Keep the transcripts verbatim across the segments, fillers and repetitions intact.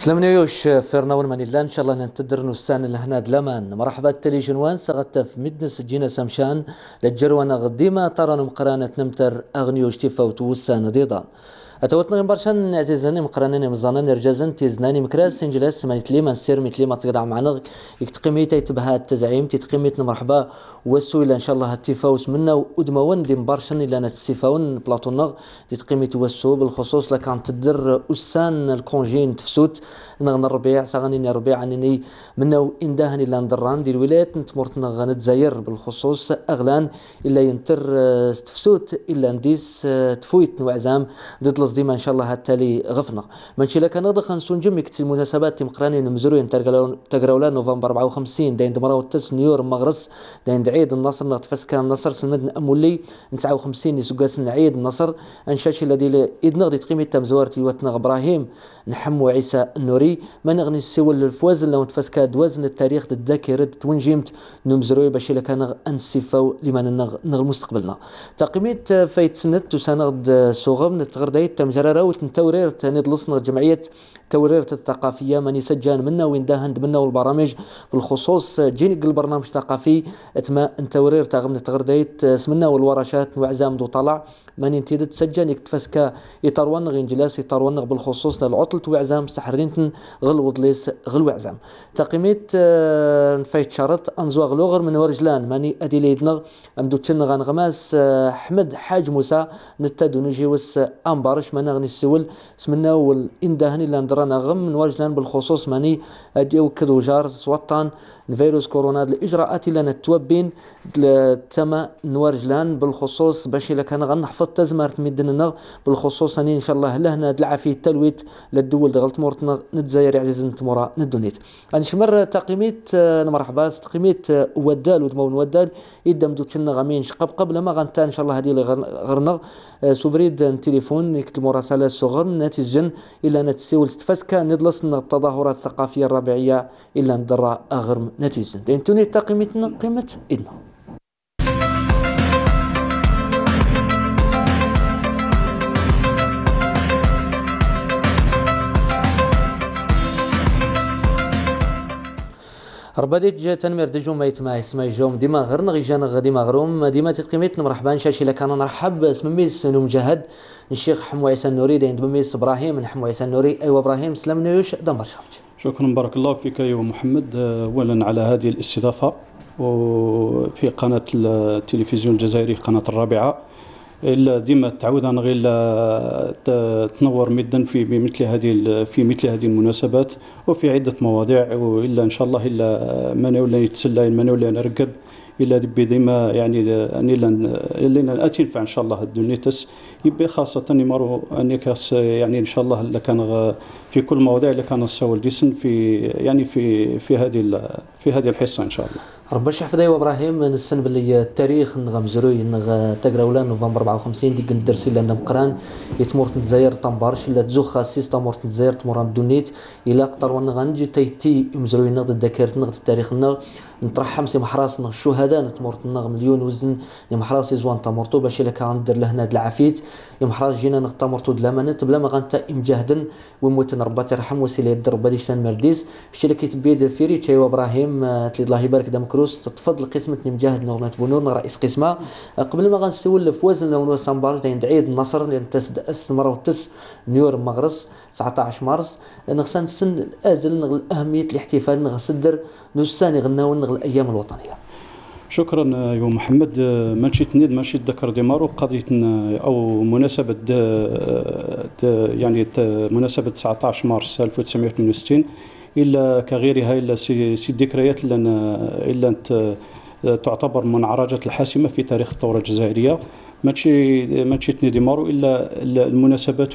سلامنا يوش فيرنا والمانيلا ان شاء الله ننتدر نستان لهنا دلامان مرحبا التليجنوان سغت في مدنس جينا سمشان للجروان غديما ترى مقرانة نمتر اغنيوش تفوت وسان ضيضان اتوتنا برشان عزيزاني مقرانين مزانان رجازن تيزناني مكراس سنجلاس سمانيت لي من سير ميت لي ما تقدع معنا يتقيمي تيتبها التزعيم تيتقيمي مرحبا وسو الى ان شاء الله التفاوس منا ودمون دي برشان الى نتسيفاون بلاطونا تيتقيمي توسو بالخصوص لكان تدر اسان الكونجين تفسوت نغن الربيع ساغنيني الربيع عنيني منو انداهني الى ندران دي الولايات نتمرتنا غنتزاير بالخصوص اغلان الا ينتر تفسوت الا نديس تفويت نوعزام ضد ديما ان شاء الله التالي غفنا ماشي لك نضخ نسون كت المناسبات مقرانين مزروين تقراولا نوفمبر أربعة وخمسين داين دمرة وتس نيور مغرس داين عيد النصر نغتفس كان النصر سلمد امولي تسعة وخمسين يسقاس عيد النصر انشاشي الذي يدنغ تقيمي تمزورتي وتنغ ابراهيم نحمو عيسى النوري ما نغني السوال الفوازن لو تفسكا دوازن التاريخ الذاكر تونجيمت نمزروي باش الا كان انسيفاو لما نغ نغ مستقبلنا تقيميت فايت سنت وسنغد سوغم نتغردايت تمجرارة وتنتورير تاني دلصنا جمعية تورير الثقافية ماني سجان منا وين داهند منا والبرامج بالخصوص جيني البرنامج الثقافي اتما نتورير تاغم نتغردايت سمنا والورشات وعزام دو طلع ماني انتيد تسجل يكتفسكا يطرونغ انجلاس يطرونغ بالخصوص للعطل وعزام سحرينتن غل وضليس غل وعزام تقيميت نفايت شرط انزوا غلوغر من ورجلان ماني ادي ليدنغ امدو تشنغ غماس احمد حاج موسى نتادو نجيوس امبارش ما نغني السول سمنا والاندهني اللي ندرانا غم من ورجلان بالخصوص ماني اديو كدو جار سوطان الفيروس كورونا الاجراءات اللي نتوبين تما نورجلان بالخصوص باش الا كان غنحفظ تزمرت مدننا بالخصوص اني ان شاء الله لهنا دلع في التلويت للدول دغلت مورتنا نتزاير عزيز نتمورا ندونيت انشمر تقيميت مرحبا تقيميت ودال ودمون ودال يدم دوتشنا غامين شقب قبل ما غنتا ان شاء الله هذه غرنا سوبريد تليفون يكتب مراسله صغر نتيجن الا نتسول تفسكا ندلصنا التظاهرات الثقافيه الربيعيه الا ندرا اغرم نتيجه لان توني تقيمتنا قيمه إدنا رباديج تنمير دجو ما يتما اسماء جوم ديما غير نغيجان ديما غروم ديما تقيمتنا مرحبا شاشي لك انا نرحب اسم ميس نو مجاهد الشيخ حمو عيسى النوري داين دميس ابراهيم نحمو عيسى النوري ايوا ابراهيم سلام نيوش دمر شافت شكرا بارك الله فيك يا محمد اولا على هذه الاستضافه وفي قناه التلفزيون الجزائري قناه الرابعه الا ديما تعود انا غير تنور مدا في مثل هذه في مثل هذه المناسبات وفي عده مواضيع والا ان شاء الله الا ما ولا يتسلى ما ولا نرقد الا دبي ديما يعني اني الا اتنفع ان شاء الله الدنيتس يبقى خاصه يمروا اني كاس يعني ان شاء الله اللي كان في كل المواضيع اللي كان السوال ديسن في يعني في في هذه في هذه الحصه ان شاء الله ربي يحفظ ايوا ابراهيم نسن باللي التاريخ نغمزروي نغ تقراولا نوفمبر أربعة وخمسين ديك ندرسي لنا مقران يتمور تزاير طنبارش الا تزوخ سيس تمور تزاير تمور دونيت الا قطر ونغنجي تيتي يمزروي نغ الذاكره نغ التاريخ نغ نطرح حمسي محراس نغ الشهداء نتمور نغ مليون وزن محراس يزوان تمورتو باش الا كان ندير لهنا د العفيت محراس جينا نغ تمورتو بلا ما بلا ما غنتا مجاهدا وموت ربي يرحم وسيله يدر ربي شان مرديس باش الا كيتبيد فيري تشايوا ابراهيم تلي الله يبارك دام كروس تفضل قسمتني مجاهد نورنات بنور رئيس قسمه قبل ما غنسول في وزن لو سامبار داين عيد النصر لان تسد اس مره وتس نيور مغرس تسعة عشر مارس نغسان سن الازل نغ اهميه الاحتفال نغسدر نساني غناو نغ الايام الوطنيه. شكرا يا محمد ماشي تنيد ماشي تذكر ديمارو قضيه او مناسبه د يعني مناسبه تسعة عشر مارس ألف وتسعمائة وثمانية وستين الا كغيرها الا سي الذكريات الا الا تعتبر من عراجات الحاسمه في تاريخ الثوره الجزائريه ماشي ماشي تنيد ديمارو الا المناسبات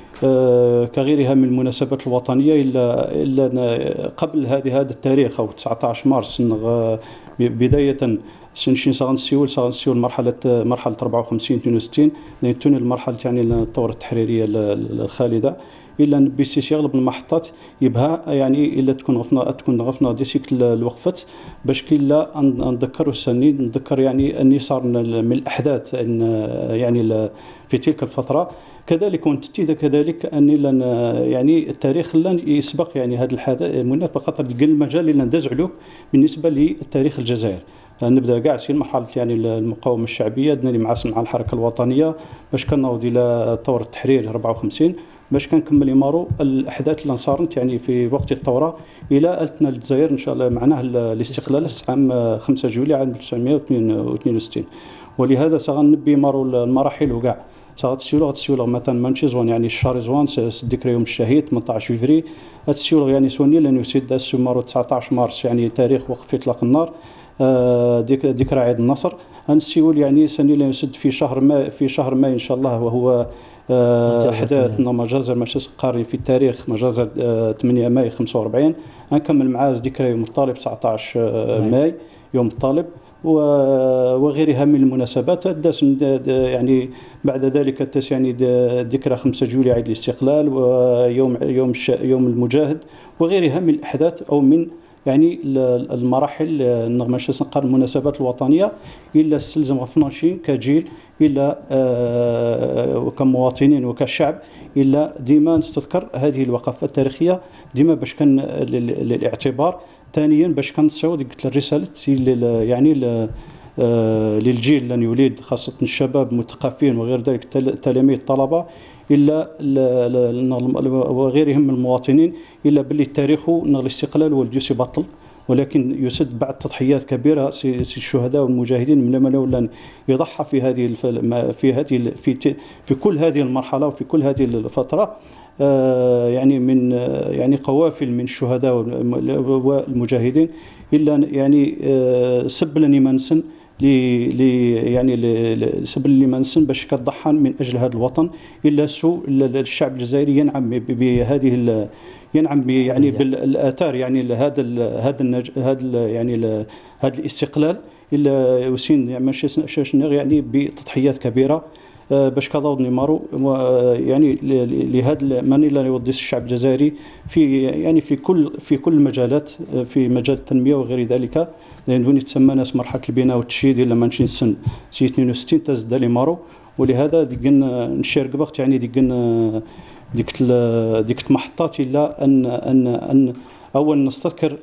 كغيرها من المناسبات الوطنيه الا الا قبل هذه هذا التاريخ او تسعة عشر مارس بدايه سنشين سغنسيول سغنسيول مرحله مرحله أربعة وخمسين اثنين وستين توني المرحله يعني الثوره التحريريه الخالده الا نبيسي اغلب المحطات يبها يعني الا تكون غفنا تكون غفنا ديسيك الوقفت باش كي لا نذكر السني نذكر يعني اني صار من الاحداث ان يعني في تلك الفتره. كذلك ونتتي كذلك اني لن يعني التاريخ لن يسبق يعني هذا الحدث مناسبه خاطر المجال اللي نداز عليه بالنسبه للتاريخ الجزائر. نبدا كاع في مرحله يعني المقاومه الشعبيه دنا مع مع الحركه الوطنيه باش كنوض الى ثوره التحرير أربعة وخمسين باش كنكمل مارو الاحداث اللي صارت يعني في وقت الثوره الى التنا للجزائر ان شاء الله معناه الاستقلال عام خمسة جويلية عام ألف وتسعمائة واثنين وستين. ولهذا سغنبي مارو المراحل وكاع سغتسيولو غتسيولو مثلا مانشي زوان يعني الشهر زوان ذكرى يوم الشهيد ثمانية عشر فيفري غتسيولو يعني سوني لان يسد مارو تسعة عشر مارس يعني تاريخ وقف اطلاق النار ديك ذكرى عيد النصر. غنسيول يعني سني اللي يسد في شهر ماي في شهر ماي ان شاء الله وهو احداث مجازر ماشي قاري في التاريخ مجازر ثمانية ماي خمسة وأربعين. غنكمل معاه ذكرى يوم الطالب تسعة عشر ماي يوم الطالب وغيرها من المناسبات. داس يعني بعد ذلك داس يعني ذكرى خمسة جويلية عيد الاستقلال ويوم يوم يوم المجاهد وغيرها من الاحداث او من يعني المراحل ماشي نقال المناسبات الوطنيه الا استلزم غفناشين كجيل الا آه كمواطنين وكشعب الا ديما نستذكر هذه الوقفات التاريخيه ديما باش كان للاعتبار. ثانيا باش كنصيو قلت الرساله يعني آه للجيل لن يولد خاصه الشباب المثقفين وغير ذلك تلاميذ الطلبه الا وغيرهم من المواطنين الا باللي التاريخ نغ الاستقلال والجيش يبطل ولكن يسد بعد تضحيات كبيره سي الشهداء والمجاهدين من من ولا يضحى في هذه في هذه في في كل هذه المرحله وفي كل هذه الفتره آه يعني من يعني قوافل من الشهداء والمجاهدين الا يعني آه سبلني منسن لي يعني سبل اللي منسن باش كتضحى من اجل هذا الوطن الا سو الشعب الجزائري ينعم بهذه ينعم يعني بالاثار يعني هذا هذا هذا يعني هذا الاستقلال الا وسين يعني ماشي يعني بتضحيات كبيره باش كضوض نيمارو يعني لهذا ماني لا يودي الشعب الجزائري في يعني في كل في كل المجالات في مجال التنميه وغير ذلك لأنه تسمى ناس مرحله البناء والتشييد الا ما نمشي نسن سي اثنين وستين تزاد ليمارو. ولهذا ديك نشارك بوقت يعني ديك ديك ديك المحطات الا ان ان ان اولا نستذكر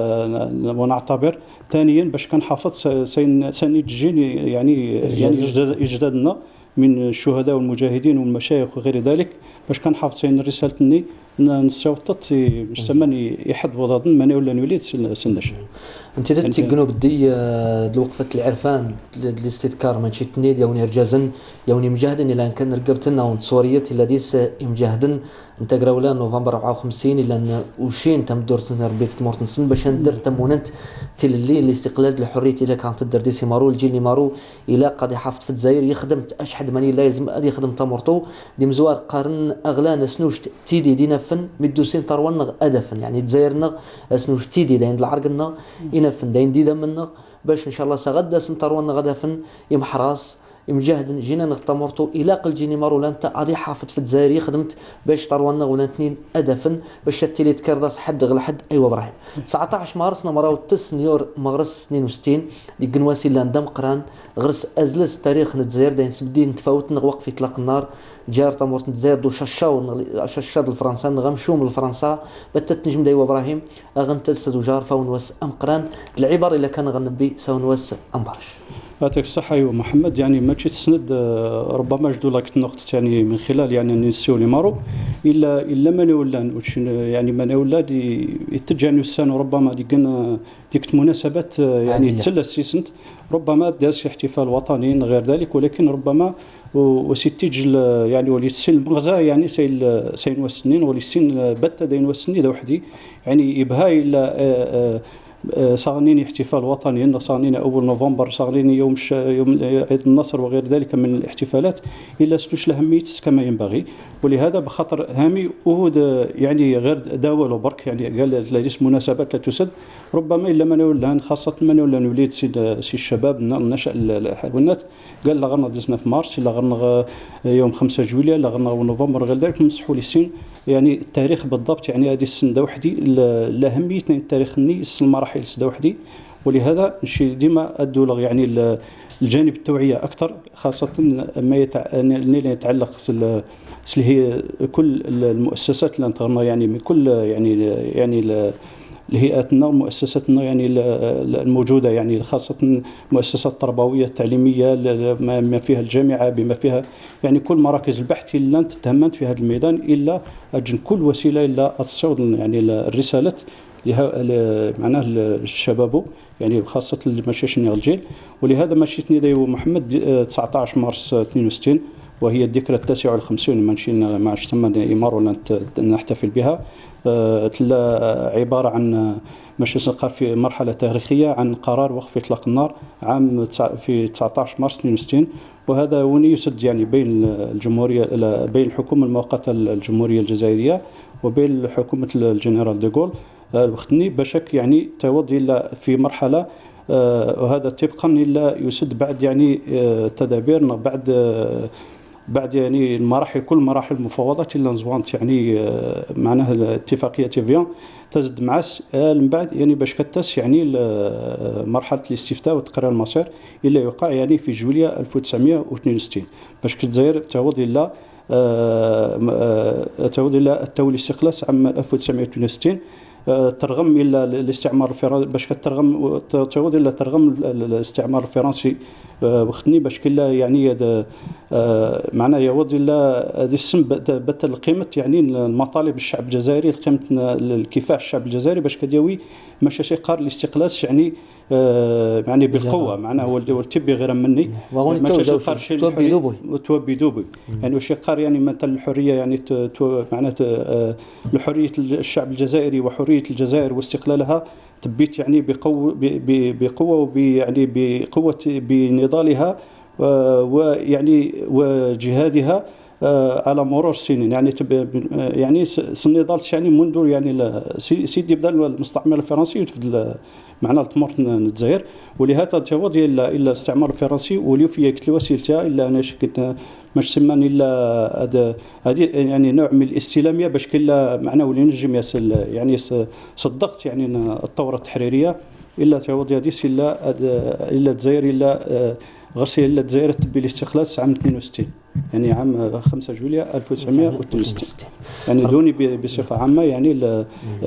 ونعتبر ثانيا باش كنحافظ سني الجيل يعني يعني اجدادنا من الشهداء والمجاهدين والمشايخ وغير ذلك باش كنحافظ سين رسالتني نسوطت مجتمع يحد وضع من ولا نوليد سنش. انت تتقنوا بدي الوقفه العرفان الاستذكار ماشي تنيد يوني رجازن يوني مجاهدن الى ان كان رقبتنا ونتصوريات الا ديس مجاهدن انت قراولا نوفمبر أربعة وخمسين الا وشين تم دورتنا ربيت مورتنسن باش ندير تمونت تل اللي الاستقلال للحريه الا كانت تدير ديسي مارو الجيل مارو الى قد حافظ في الجزائر يخدم اشحد ماني لازم ادي يخدم تمرتو دي مزوار قارن اغلى سنوش تيدي دينا فن مدوسين طرونغ ادفن يعني تزايرنا سنوش تيدي داين العرقنا ينفن داين ديدا منا باش ان شاء الله سغدا سنطرون غدا فن يمحراس يمجاهد جينا نغتمرتو الى قل جيني مارو انت غادي حافظ في الجزائر خدمت باش طرونا ولا اثنين ادفن باش تيلي تكرداس حد غل حد ايوا ابراهيم تسعة عشر مارس نمراو تسنيور مغرس اثنين وستين دي قنواسي لاندم قران غرس ازلس تاريخ الجزائر داين سبدي نتفاوت نغوق في اطلاق النار جار تمورت الجزائر دو شاشاو شاشاد الفرنسا نغمشوم الفرنسا بتت نجم دايوا ابراهيم اغنتلس دو جار فاون وس ام قران العبر الا كان غنبي ساون وس ام برش. يعطيك الصحة أيوا محمد يعني ما تشي تسند ربما جدو لك النقطة يعني من خلال يعني نسيو لي مارو إلا إلا ما نولان يعني ما نولان يتجه نسان ربما ديك ديك المناسبات يعني تسلى السيسنت ربما داس احتفال وطني غير ذلك ولكن ربما وسيتيج يعني ولي تسين المغزى يعني سيل سين وسنين ولي سين بتا دين وسنين ذا وحدي يعني يبها إلا صاغنين احتفال وطني، صاغنين أول نوفمبر، صاغنين يوم يوم عيد النصر وغير ذلك من الاحتفالات، إلا سلوش الأهمية كما ينبغي. ولهذا بخاطر هامي وهود يعني غير داولوا برك، يعني قال ليس مناسبات لا تسد، ربما إلا ما نولان خاصة ما نولان وليد سيد سي الشباب نشأ الحيوانات، قال لا غرنا تسعة مارس، لا غرنا يوم خمسة جويلية، لا غرنا نوفمبر، غير ذلك نمسحوا لي السن يعني التاريخ بالضبط، يعني هذه السن دا وحدي الأهمية التاريخ الني السن المراحل سدا وحدي. ولهذا نشي ديما الدولة يعني الجانب التوعية أكثر، خاصة ما يتعلق اللي هي كل المؤسسات اللي نتغنى يعني من كل يعني يعني الهيئاتنا ومؤسساتنا يعني الموجودة، يعني خاصة المؤسسات التربوية التعليمية ما فيها الجامعة بما فيها يعني كل مراكز البحث اللي تهمت في هذا الميدان، إلا أجن كل وسيلة إلا تصعد يعني الرسالة معناه الشباب يعني خاصة المشاشني الجيل. ولهذا مشيتني دايو محمد تسعة عشر مارس اثنين وستين، وهي الذكرى التاسعة والخمسين ما نشينا ما تسمى إمار ولا نحتفل بها. عبارة عن مش نقال في مرحلة تاريخية عن قرار وقف إطلاق النار عام في تسعة عشر مارس اثنين وستين، وهذا وني يسد يعني بين الجمهورية بين الحكومة المؤقتة الجمهورية الجزائرية وبين حكومة الجنرال ديغول الوقتني باشك يعني توضي إلا في مرحلة، وهذا طبقا إلا يسد بعد يعني تدابير بعد بعد يعني المراحل كل مراحل المفاوضات اللي نزوانت يعني معناها الاتفاقيه تيفيان تزد معس من بعد يعني باش كتاس يعني مرحله الاستفتاء وتقرير المصير الا يوقع يعني في جويلية ألف وتسعمائة واثنين وستين باش كتزاير تعوض الا تعوض الا التولي الاستقلال عام ألف وتسعمائة واثنين وستين، ترغم الى الاستعمار الفرنسي باش كترغم تعود الى ترغم الاستعمار الفرنسي وختني باش كلا يعني معناه يعود الى هذه السم بتل قيمه يعني المطالب الشعب الجزائري، قيمه الكفاح الشعب الجزائري باش كديوي ماشي شي قار الاستقلال يعني يعني بقوه معناه هو التبي غير مني ماشي قار شي توبي دوبي يعني واش قار يعني مثلا الحريه يعني معناته الحريه الشعب الجزائري وحريه الجزائر واستقلالها تبيت يعني بقوه بقوه ويعني بقوه بنضالها ويعني وجهادها على مرور السنين، يعني يعني النضال يعني منذ يعني سيدي بدا المستعمر الفرنسي يتفضل معنا التمر الجزائر، ولهذا تعوض الا الا الاستعمار الفرنسي وليو في كل وسيلتها الا انا شكت مش سمان الا هذا هذه يعني نوع من الاستلاميه باش كلا معنا ولي نجم يسل يعني صدقت يعني الثوره التحريريه الا تعوض هذه الا الا الجزائر الا غسيل الا الجزائر تبي الاستقلال عام اثنين وستين يعني عام خمسة جويلية ألف وتسعمائة واثنين وستين يعني دوني بصفه عامه يعني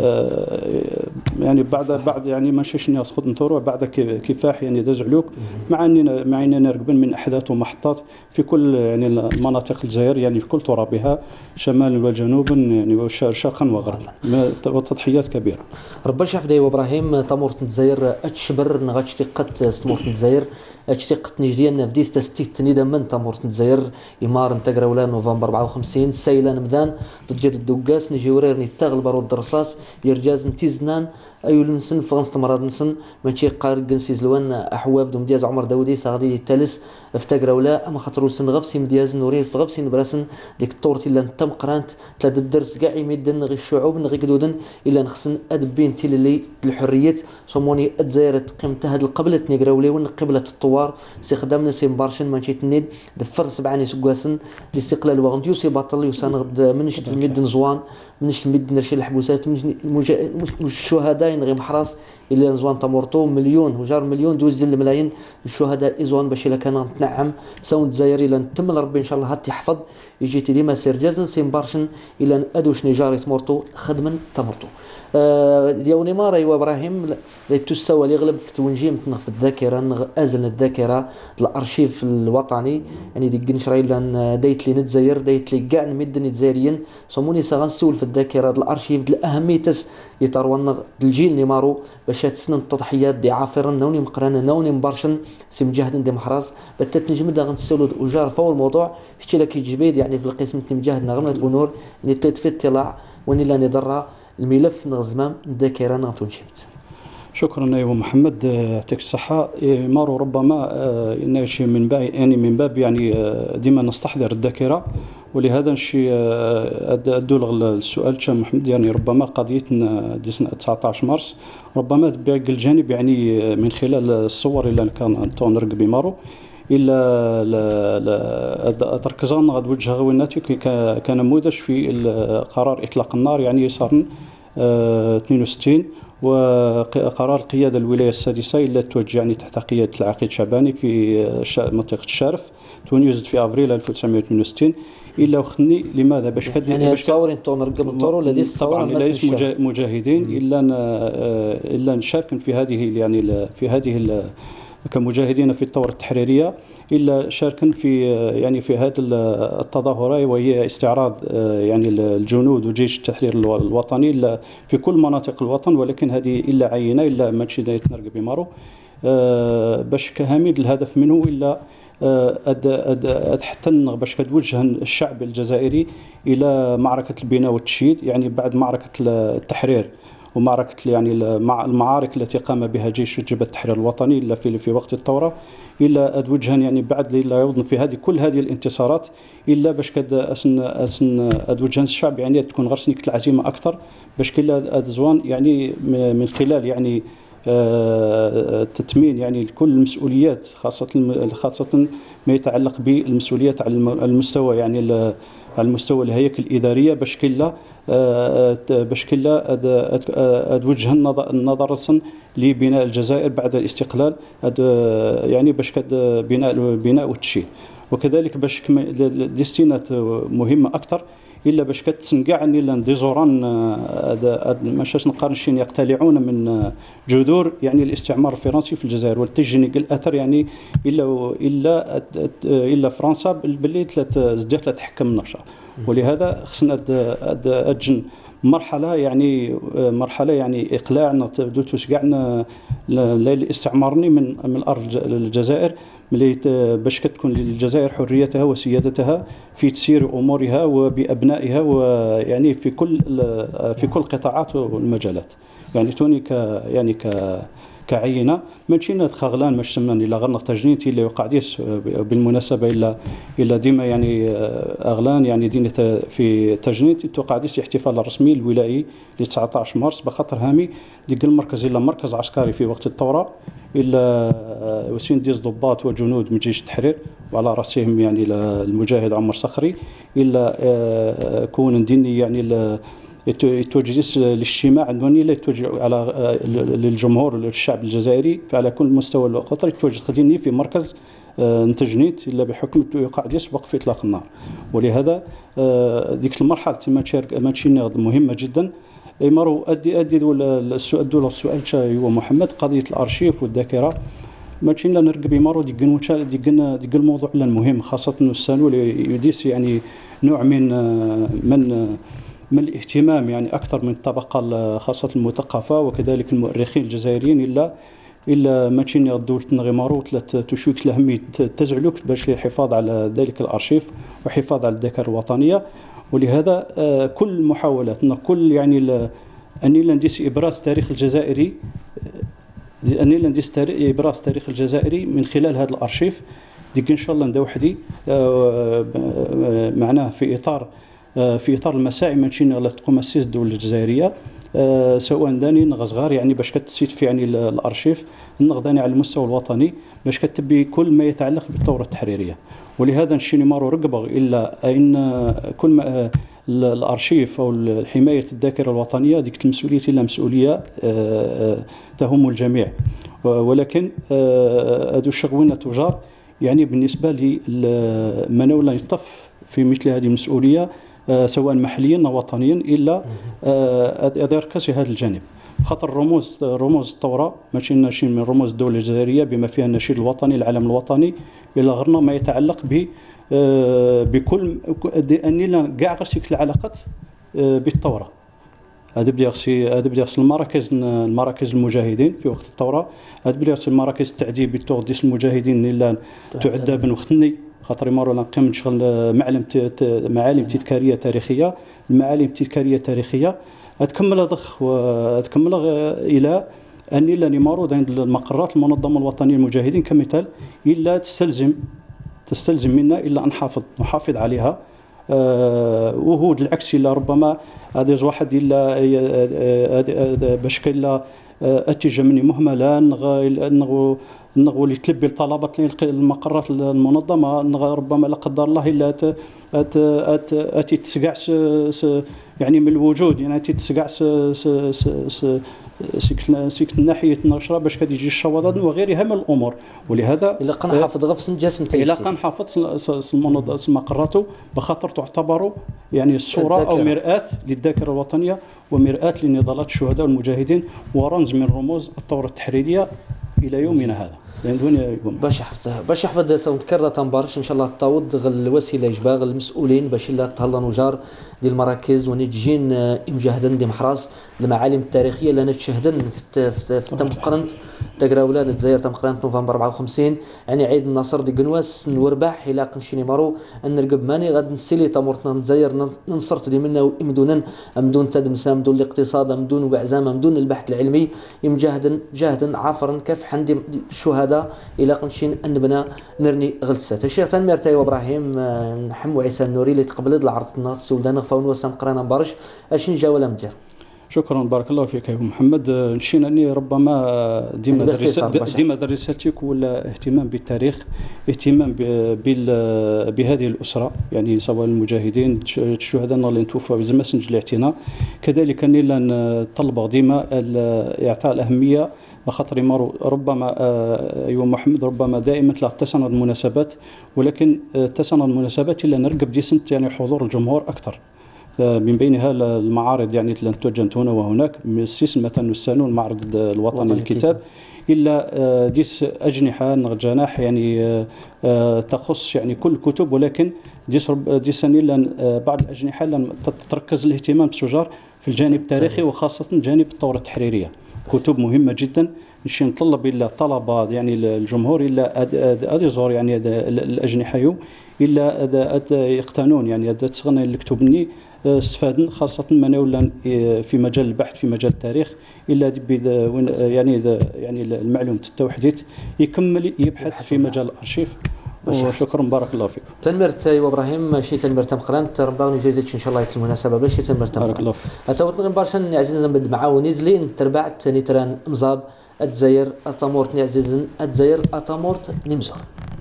يعني بعد بعد يعني ما شاشني اسخط نطور بعد كفاح يعني داز علوك مع اننا مع اننا راكبين من احداث ومحطات في كل يعني المناطق الجزائر يعني في كل ترابها شمالا وجنوبا يعني شرقا وغربا وتضحيات كبيره. ربي شاف دايو ابراهيم تمورت الجزائر اتشبر نغاتشتي قد تمورت الجزائر اشتقت نجدينا في ديستا ستيت نيدا من تمورت الجزائر إمار نتقرا ولا نوفمبر أربعة وخمسين سيلان مدان ضد الدوغاس نجي وريرني تغلب رود الرصاص يرجاز نتيزنان أيول نسن فرنسا تمرض نسن ماشي قارق نسيز لوان أحواف دوم دياز عمر داودي صاغدي تالس افتقرا ولا أما خاطرو سن غفسي مدياز نوري في غفسي نبراسن ديك الطورتي اللي نتم قرانت ثلاثة الدرس كاع يمدن غي الشعوب نغي كدودن إلا نخصن أدبين تيل اللي الحرية صموني أتزايرت قيمتها هاد القبلة نقرا وليون قبلة الطوار استخدامنا سين بارشن مانشيت النيد دفر سبعاني سكواسن الاستقلال وغنديو سي باطل يسانغد منش تمد نزوان منش تمد نرشي الحبوسات منش الشهداء غير محراس إلا نزوان تمورتو مليون وجار مليون دوز الملايين الشهداء إزوان باش إلا كان تنعم ساوند الجزائري إلا نتم ربي إن شاء الله هاتي حفظ يجي ديما سير جازن سين بارشن إلا أدوش نجاري تمورتو خدما تمورتو ديوني مارا ايوا ابراهيم تستوى اللي يغلب في تونجيم في الذاكره ازل الذاكره الارشيف الوطني يعني ديك نشري لان دايت لي نتزاير دايت لي كاع المدن الجزائريين صموني سغنسول في الذاكره الارشيف الاهميتس يترون الجيل نيمارو باش تسنن التضحيات دي عافر نوني مقرانا نوني مبارشن سي مجاهد دي محراز بتات نجمد غنسولو وجار فوق الموضوع شتي لك جبيد يعني في القسم مجاهد نغمه بنور اللي في اطلاع وني لا نضرا الملف نغزمام الذاكره نغتون شفت شكرا ايوا محمد، يعطيك الصحه. مارو ربما ان شيء من باب يعني من باب يعني ديما نستحضر الذاكره، ولهذا الشيء ادو السؤال تاع محمد يعني ربما قضيه دي سنه تسعطاش مارس ربما باقي الجانب يعني من خلال الصور اللي كان نرقب بمارو الا لا تركزان غاد وجه غويناتي كنموذج في قرار اطلاق النار يعني صار اثنين وستين، وقرار القياده الولايه السادسه اللي توجه يعني تحت قياده العقيد شعباني في منطقه الشارف تونيوزد في افريل ألف وتسعمائة واثنين وستين الا وخني لماذا باش كد يعني باش تصورين تنرقب الطور ولا دي طبعا ليس مجاهدين الا الا نشارك في هذه يعني في هذه كمجاهدين في الثوره التحريريه، الا شاركا في يعني في هذه التظاهرات وهي استعراض يعني الجنود وجيش التحرير الوطني الا في كل مناطق الوطن، ولكن هذه الا عينه الا ماشي نرقب بمارو باش كهامد الهدف منه الا أد أد أد حتى باش كتوجه الشعب الجزائري الى معركه البناء والتشييد، يعني بعد معركه التحرير ومعركه يعني المعارك التي قام بها جيش جبهه التحرير الوطني الا في في وقت الثوره الا ادوجها يعني بعد لا يوضن في هذه كل هذه الانتصارات الا باش كد اسن اسن ادوجها الشعب يعني تكون غرسنيك العزيمه اكثر باش كلا ادزوان يعني من خلال يعني آه تتمين يعني كل المسؤوليات خاصه خاصه ما يتعلق بالمسؤوليات على المستوى يعني على المستوى الهياكل الاداريه باش كلا باش كلا ادوجه النظر لبناء الجزائر بعد الاستقلال يعني باش كد بناء بناء والتشييد، وكذلك باش ديستينات مهمه اكثر الا باش كتسنقع الا ديزوران ماشاش نقارنشين يقتلعون من جذور يعني الاستعمار الفرنسي في الجزائر والتجنيق الاثر يعني الا الا الا فرنسا باللي زدت تحكم النشاط، ولهذا خصنا اجن مرحله يعني مرحله يعني اقلاع دوتوش كاع الاستعمارني من من ارض الجزائر باش كتكون للجزائر حريتها وسيادتها في تسير امورها وبابنائها ويعني في كل في كل القطاعات والمجالات، يعني توني ك يعني ك كعينه ماشي خغلان مش سماني لا غير تجنيتي اللي وقع ديس بالمناسبه الا الا ديما يعني اغلان يعني دينا في تجنيت توقع ديس الاحتفال الرسمي الولائي ل تسعطاش مارس بخاطر هامي ديك المركز الا مركز عسكري في وقت الثوره الا وسين ديز ضباط وجنود من جيش التحرير وعلى راسهم يعني المجاهد عمر صخري الا كون ديني يعني يتوجه للاجتماع الدولي لا يتوجه على للجمهور للشعب الجزائري على كل مستوى القطر يتوجه خديني في مركز نتجنيت الا بحكم يقع يسبق في اطلاق النار، ولهذا ديك المرحله تما ماشي مهمه جدا. مارو ادي ادي السؤال دول السؤال هو محمد قضيه الارشيف والذاكره ماشي لا نرقب مارو ديك ديك ديك الموضوع المهم خاصه السنه يديس يعني نوع من من من الاهتمام يعني اكثر من الطبقه خاصه المثقفه وكذلك المؤرخين الجزائريين الا الا ماشي الدوله نغيمارو تشويك الاهميه تزعلوك باش الحفاظ على ذلك الارشيف وحفاظ على الذاكره الوطنيه، ولهذا كل المحاولات كل يعني اني نديس ابراز تاريخ الجزائري اني نديس ابراز تاريخ الجزائري من خلال هذا الارشيف ديك ان شاء الله نداو وحدي معناه في اطار في اطار المساعي ماشي غلا تقوم اسيس الدوله الجزائريه سواء داني نغصغار يعني باش كتسيت في يعني الارشيف نغداني على المستوى الوطني باش كتبي كل ما يتعلق بالثوره التحريريه، ولهذا نشيني مارو رقبه الا ان كل ما الارشيف او حمايه الذاكره الوطنيه ديك المسؤوليه الا مسؤوليه تهم الجميع، ولكن هادو الشغوين تجار يعني بالنسبه لمن ولا يطف في مثل هذه المسؤوليه سواء محليا او وطنيا الا يركز في هذا الجانب، خاطر رموز رموز الثوره ماشي ناشي من رموز الدوله الجزائريه بما فيها النشيد الوطني العلم الوطني الى غيرنا ما يتعلق ب بكل اني كاع غير العلاقات بالثوره. هذا بدا يغسي هذا بدا يغسل المراكز المراكز المجاهدين في وقت الثوره، هذا بدا يغسل مراكز التعذيب بالتور ديال المجاهدين الا تعدى بن وختني خاطر مارو نقيم نشغل معلم معالم تذكاريه تاريخيه المعالم التذكاريه التاريخيه تكمل ضخ وتكمل الى أن لاني معروض عند المقرات المنظمة الوطنية للمجاهدين كمثال إلا تستلزم تستلزم منا إلا أن نحافظ نحافظ عليها. أه وهو العكس إلا ربما هذا واحد إلا باش كاين اتجاه مني مهمله نغ نغ اللي تلبي الطلبات المقرات المنظمه ربما لا قدر الله الا اتي تسقع يعني من الوجود يعني اتي تسقع سيكت ناحيه النشره باش كتجي الشواذ وغيرها من الامور. ولهذا الا كنحافظ غير في سنجا سنتين الا كنحافظ مقراته بخاطر تعتبر يعني الصوره او مرآة للذاكره الوطنيه ومرآة لنضالات الشهداء والمجاهدين ورمز من رموز الثوره التحريريه الى يومنا هذا. باش يحفظ باش يحفظ سنتكرر تنبارش ان شاء الله تعوض الوسيله يجباغ المسؤولين باش لا تهلا نجار ديال المراكز ونتجين مجاهدين دي محراس المعالم التاريخيه اللي نتشهدن في في, في تم قرنت تقراولا نتزاير تم قرنت نوفمبر أربعة وخمسين يعني عيد النصر دي قنواس نورباح الى قنشيني مارو ان نرقب ماني غاد نسيلي تمرتنا نتزاير ننصرت دي منا وامدونا امدون تدمسا امدون الاقتصاد امدون وعزام امدون البحث العلمي يمجاهدن جاهدا عافرا كيف حندي الشهداء الى قنشين انبنا نرني غلسات الشيخ تنمير تاي وابراهيم نحمو عيسى النوري اللي تقبل العرض الناس سولدانا فون وسام قرانا برش اشين جا ولا مدير. شكرا بارك الله فيك يا محمد. نشينا اني ربما ديما ديما رسالتك ولا اهتمام بالتاريخ اهتمام بهذه الاسره يعني سواء المجاهدين الشهداء اللي توفوا زعما سنج الاعتناء كذلك اني نطلب ديما اعطاء الاهميه بخاطر مارو ربما ايوا محمد ربما دائما تلاقي تسنى المناسبات ولكن تسنى المناسبات الا نرقب دي سنت يعني حضور الجمهور اكثر من بينها المعارض يعني توجهت هنا وهناك من السيس مثلا السانون المعرض الوطني للكتاب الا ديس اجنحه جناح يعني تخص يعني كل الكتب ولكن ديس ديس بعض الاجنحه تتركز الاهتمام بالشجار في الجانب التاريخي وخاصه جانب الثوره التحريريه. كتب مهمه جدا نشي نطلب الا الطلبه يعني الجمهور الا اديزور يعني الاجنحه الا يقتنون يعني تسغنا الكتبني استفادن خاصه من ولا في مجال البحث في مجال التاريخ الا يعني يعني المعلومه التوحيديت يكمل يبحث في مجال الارشيف. وشكرا بارك الله فيكم. تنمر تاي وابراهيم شي تنمر تم قرانت ربما جيدتش ان شاء الله في المناسبه باش تنمر تم بارك الله فيك. اتوت برشا عزيزنا من معاون نزلين تربعت نتران مزاب اتزاير اتامورت عزيزن اتزاير اتامورت نمزور.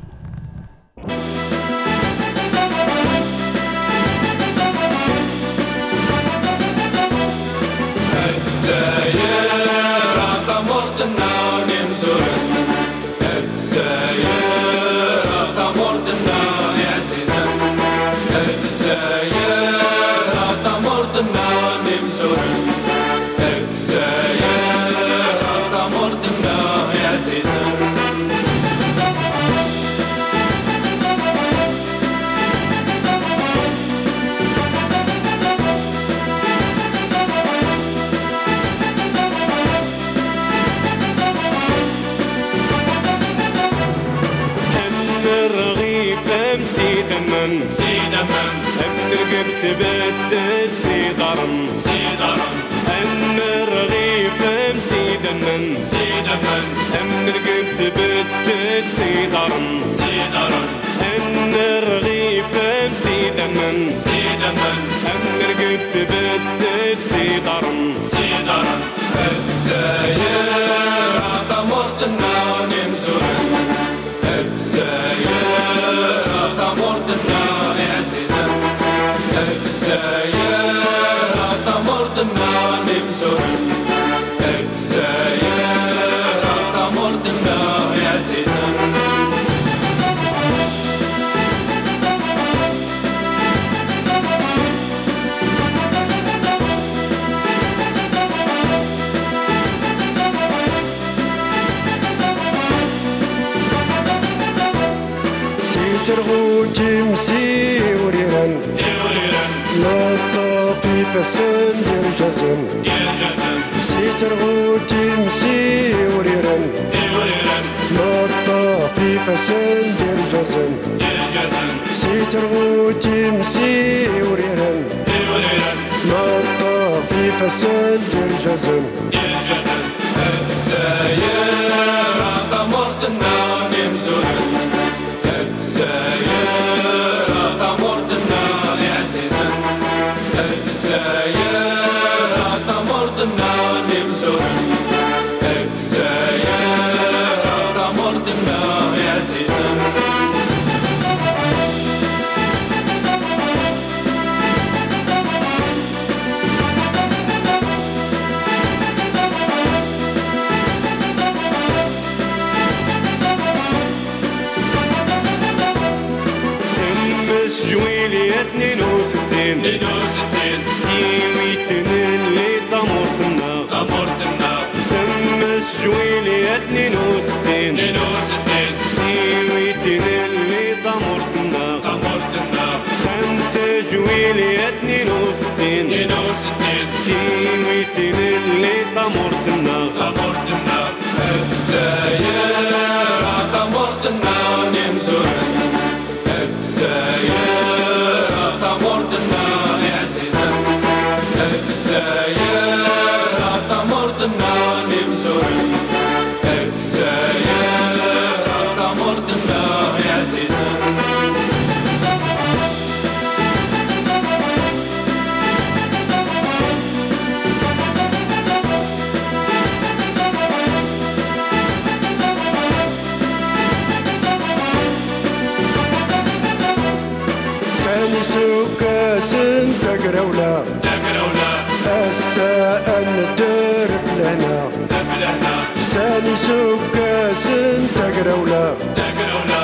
تبدل سيدرم سيدرم أن الرغيف سيدمن سيدمن أن الرغيف تبدل سيدرم سيدرم أن الرغيف سيدمن سيدمن أن الرغيف تبدل سيدرم سيدرم الساير تمرتنا نمزور الساير تمرتنا عزيزا الساير تمرتنا نمزور الساير تمرتنا عزيزا ترغوتي مسيوريران نطاقي فسن يرجزن سيترغوتي مسيوريران نطاقي فسن يرجزن سيترغوتي مسيوريران نطاقي فسن يرجزن اثنين وستين اثنين وستين تيويتنا اللي تمرتنا تمرتنا سمس جويلي اثنين وستين اثنين وستين تيويتنا اللي تمرتنا تمرتنا خمسة جويلي اثنين وستين اثنين وستين تيويتنا اللي تمرتنا تمرتنا السيارة تمرتنا نمزور السيارة تمرتنا عزيزا السيارة تمرتنا نمزور السيارة تمرتنا عزيزا سوكاس تقراولا تقراولا الساء ندير فلهنا فلهنا سالي سوكاس تقراولا تقراولا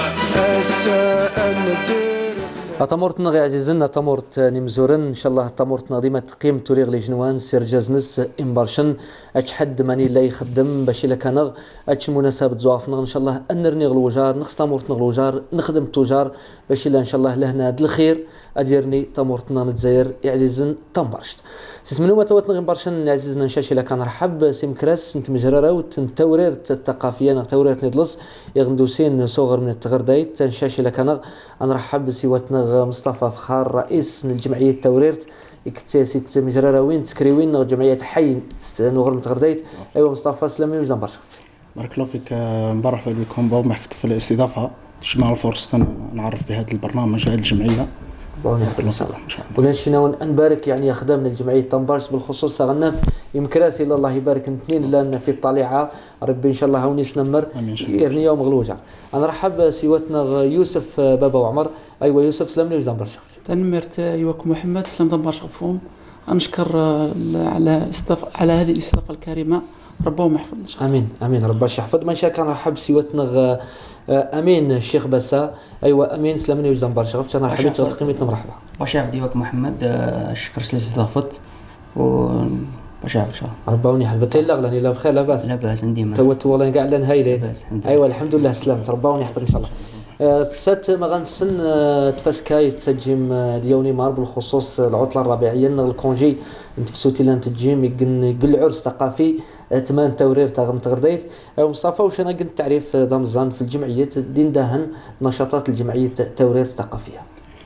الساء ندير أتمرت نغي عزيزنا أتمرت نمزورن إن شاء الله أتمرت نظيمة تقيم توريغ لي جنوان سير جازنس إمبارشن أتش حد ماني لا يخدم باش إلا كان أتش مناسبة زوافنا إن شاء الله أنرني غلوجار نخص تمرت نغلوجار نخدم توجار باش إلا إن شاء الله لهنا د الخير أديرني تمرتنا نتزاير عزيزن تمبرشت سيسمنو ما توت نغي مبارشن عزيزنا نشاشي لا كان رحب سيم كراس انت مجررة وتنتورير الثقافية نغتورير ندلس يغندوسين صغر من التغردايت نشاشي لا كان نرحب سيوتنا مصطفى فخار رئيس الجمعية التوريرت اكتسيت مجررة وين تكريوين جمعية حي نغر من التغردايت ايوا مصطفى سلامي وزان برشا بارك الله فيك مرحبا بكم بومحفظ في الاستضافة تجمع الفرصة نعرف بهذا البرنامج هذه الجمعية بون ان شاء الله ولا شينا نبارك يعني خدامنا الجمعيه طنبارس بالخصوص غناف يمكراس الى الله يبارك اثنين لان في الطليعه ربي ان شاء الله هوني سنمر يرني يوم غلوجه انا رحب سيوتنا يوسف بابا وعمر ايوا يوسف سلام لي وزان برشا تنمرت ايواك محمد سلام دم برشا غفوم نشكر على استضافه على هذه الاستضافه الكريمه ربهم يحفظ ان شاء الله امين امين ربي يحفظ ما شاء كان رحب سيوتنا امين الشيخ بسا ايوا امين سلامني وزان برشا غفت انا حبيت تقيمتنا مرحبا وشاف ديوك محمد شكر استضافت و بشاف ان شاء الله رباوني حبيت لا غلاني لا بخير لاباس لاباس ديما توت والله كاع لنا هايله لاباس ايوا الحمد لله سلامت رباوني يحفظ ان شاء الله تسات ما غنسن تفسكاي تسجيم ديوني مار بالخصوص العطله الربيعيه الكونجي نتفسوتي لان تجيم يقل عرس ثقافي تمان تورير تاغم تغرديت مصطفى واش انا قلت تعريف ضمزان في الجمعيه دين دهن نشاطات الجمعيه تورير الثقافيه.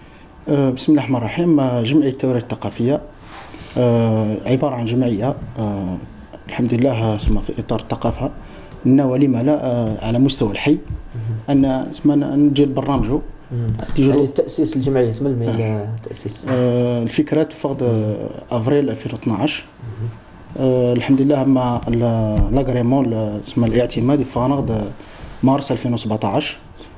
بسم الله الرحمن الرحيم. جمعيه تورير الثقافيه عباره عن جمعيه الحمد لله اسمها في اطار الثقافه لنا ولما لا على مستوى الحي ان اسمنا نجي برنامجه يعني تاسيس الجمعيه من الميل تاسيس الفكره تفقد افريل ألفين واثناش. أه الحمد لله مع لاغريمون اسمه الاعتمادي فانغد مارس ألفين وسبعطاش.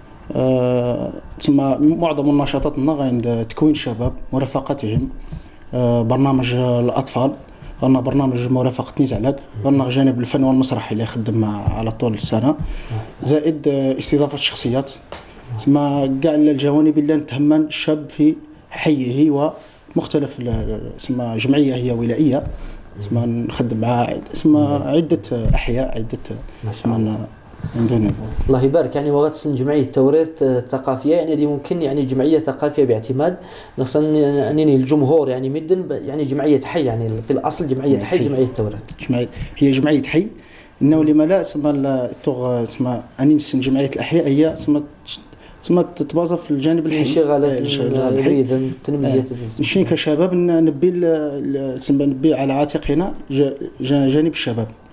أه تسمى معظم النشاطات عند تكوين الشباب مرافقتهم. أه برنامج الاطفال قلنا برنامج مرافقه نزعلك قلنا جانب الفن والمسرح اللي يخدم على طول السنه زائد استضافه الشخصيات تسمى كاع الجوانب اللي نتهمن الشاب في حيه ومختلف تسمى جمعيه هي ولائيه اسمها نخدم مع اسمها عده احياء عده اسمها من دون الله يبارك يعني وغتسن جمعيه تورير الثقافيه يعني دي ممكن يعني جمعيه ثقافيه باعتماد نخصن انني الجمهور يعني مدن يعني جمعيه حي يعني في الاصل جمعيه حي جمعيه تورير جمعيه هي جمعيه حي انه لما لا اسمها توغ اسمها اني نسن جمعيه الاحياء هي اسمها تسمى تتبازى في الجانب الحي انشغالات الرياده التنميه نشين كشباب نبي تسمى نبي على عاتقنا جانب الشباب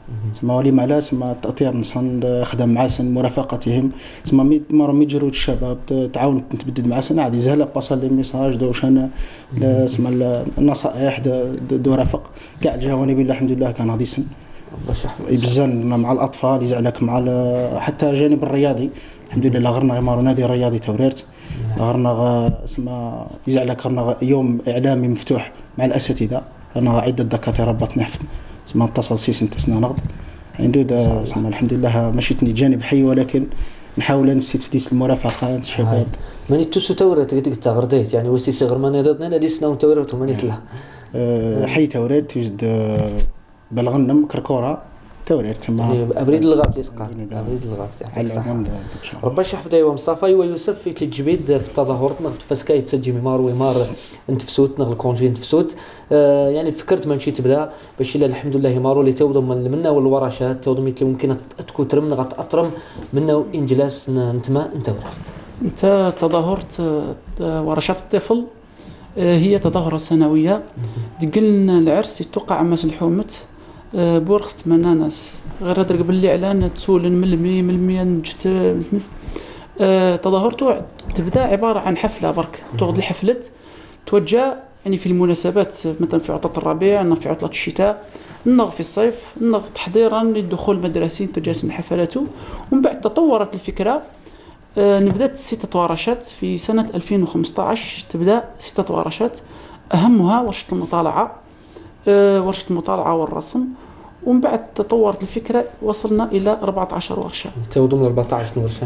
تسمى ولي معلا تسمى تأطير نصن خدم معاسن مرافقتهم تسمى مي مرة مي جرود الشباب تعاون تبدد معاسن عادي زهلا باصل لي ميساج دوش انا تسمى النصائح دو رافق كاع الجوانب الحمد لله كان غادي يسن بزاف مع الاطفال يزعلك مع حتى الجانب الرياضي الحمد لله غرنا غير نادي رياضي توريرت غرنا اسمها يزعلك غرنا يوم اعلامي مفتوح مع الاساتذه انا عده دكاتره باطن حفظ اسمها اتصل سيس انت سنا نغض عنده اسمها الحمد لله مشيتني جانب حي ولكن نحاول نسيت في ديس المرافقه الشباب ماني تسو تورات قد تغرديت يعني وسي صغر ماني ضدنا لا ديسنا وتورات ماني تلا أه حي تورات توجد بالغنم كركوره تورير تما ابريد الغاب تيسقى ابريد الغاب تاع ربي يحفظ ايوا مصطفى ويوسف في الجبيد في التظاهرات نغ في فسكاي تسجي ميمار ويمار نتفسوت نغ الكونجي نتفسوت آه يعني فكرت ما نمشي تبدا باش الا الحمد لله مارو اللي توضم منا والورشات توضم اللي ممكن تكون ترم نغ تاطرم منا انجلاس نتما انت ورحت انت تظاهرت ورشات الطفل هي تظاهره سنويه دقلنا العرس يتوقع ماس الحومت بورخ تمنى ناس غير هذا قبل الاعلان تسول من المي من المية نجت أه تظاهرته تبدا عباره عن حفله برك تغد الحفله توجه يعني في المناسبات مثلا في عطله الربيع نغ في عطله الشتاء نغ في الصيف نغ تحضيرا للدخول المدرسي تجاسم الحفلات ومن بعد تطورت الفكره أه نبدات ستة ورشات في سنه ألفين وخمسطاش تبدا ستة ورشات اهمها ورشه المطالعه أه ورشه المطالعه والرسم ومن بعد تطورت الفكره وصلنا الى أربعة عشر ورشه تودون أربعة عشر ورشه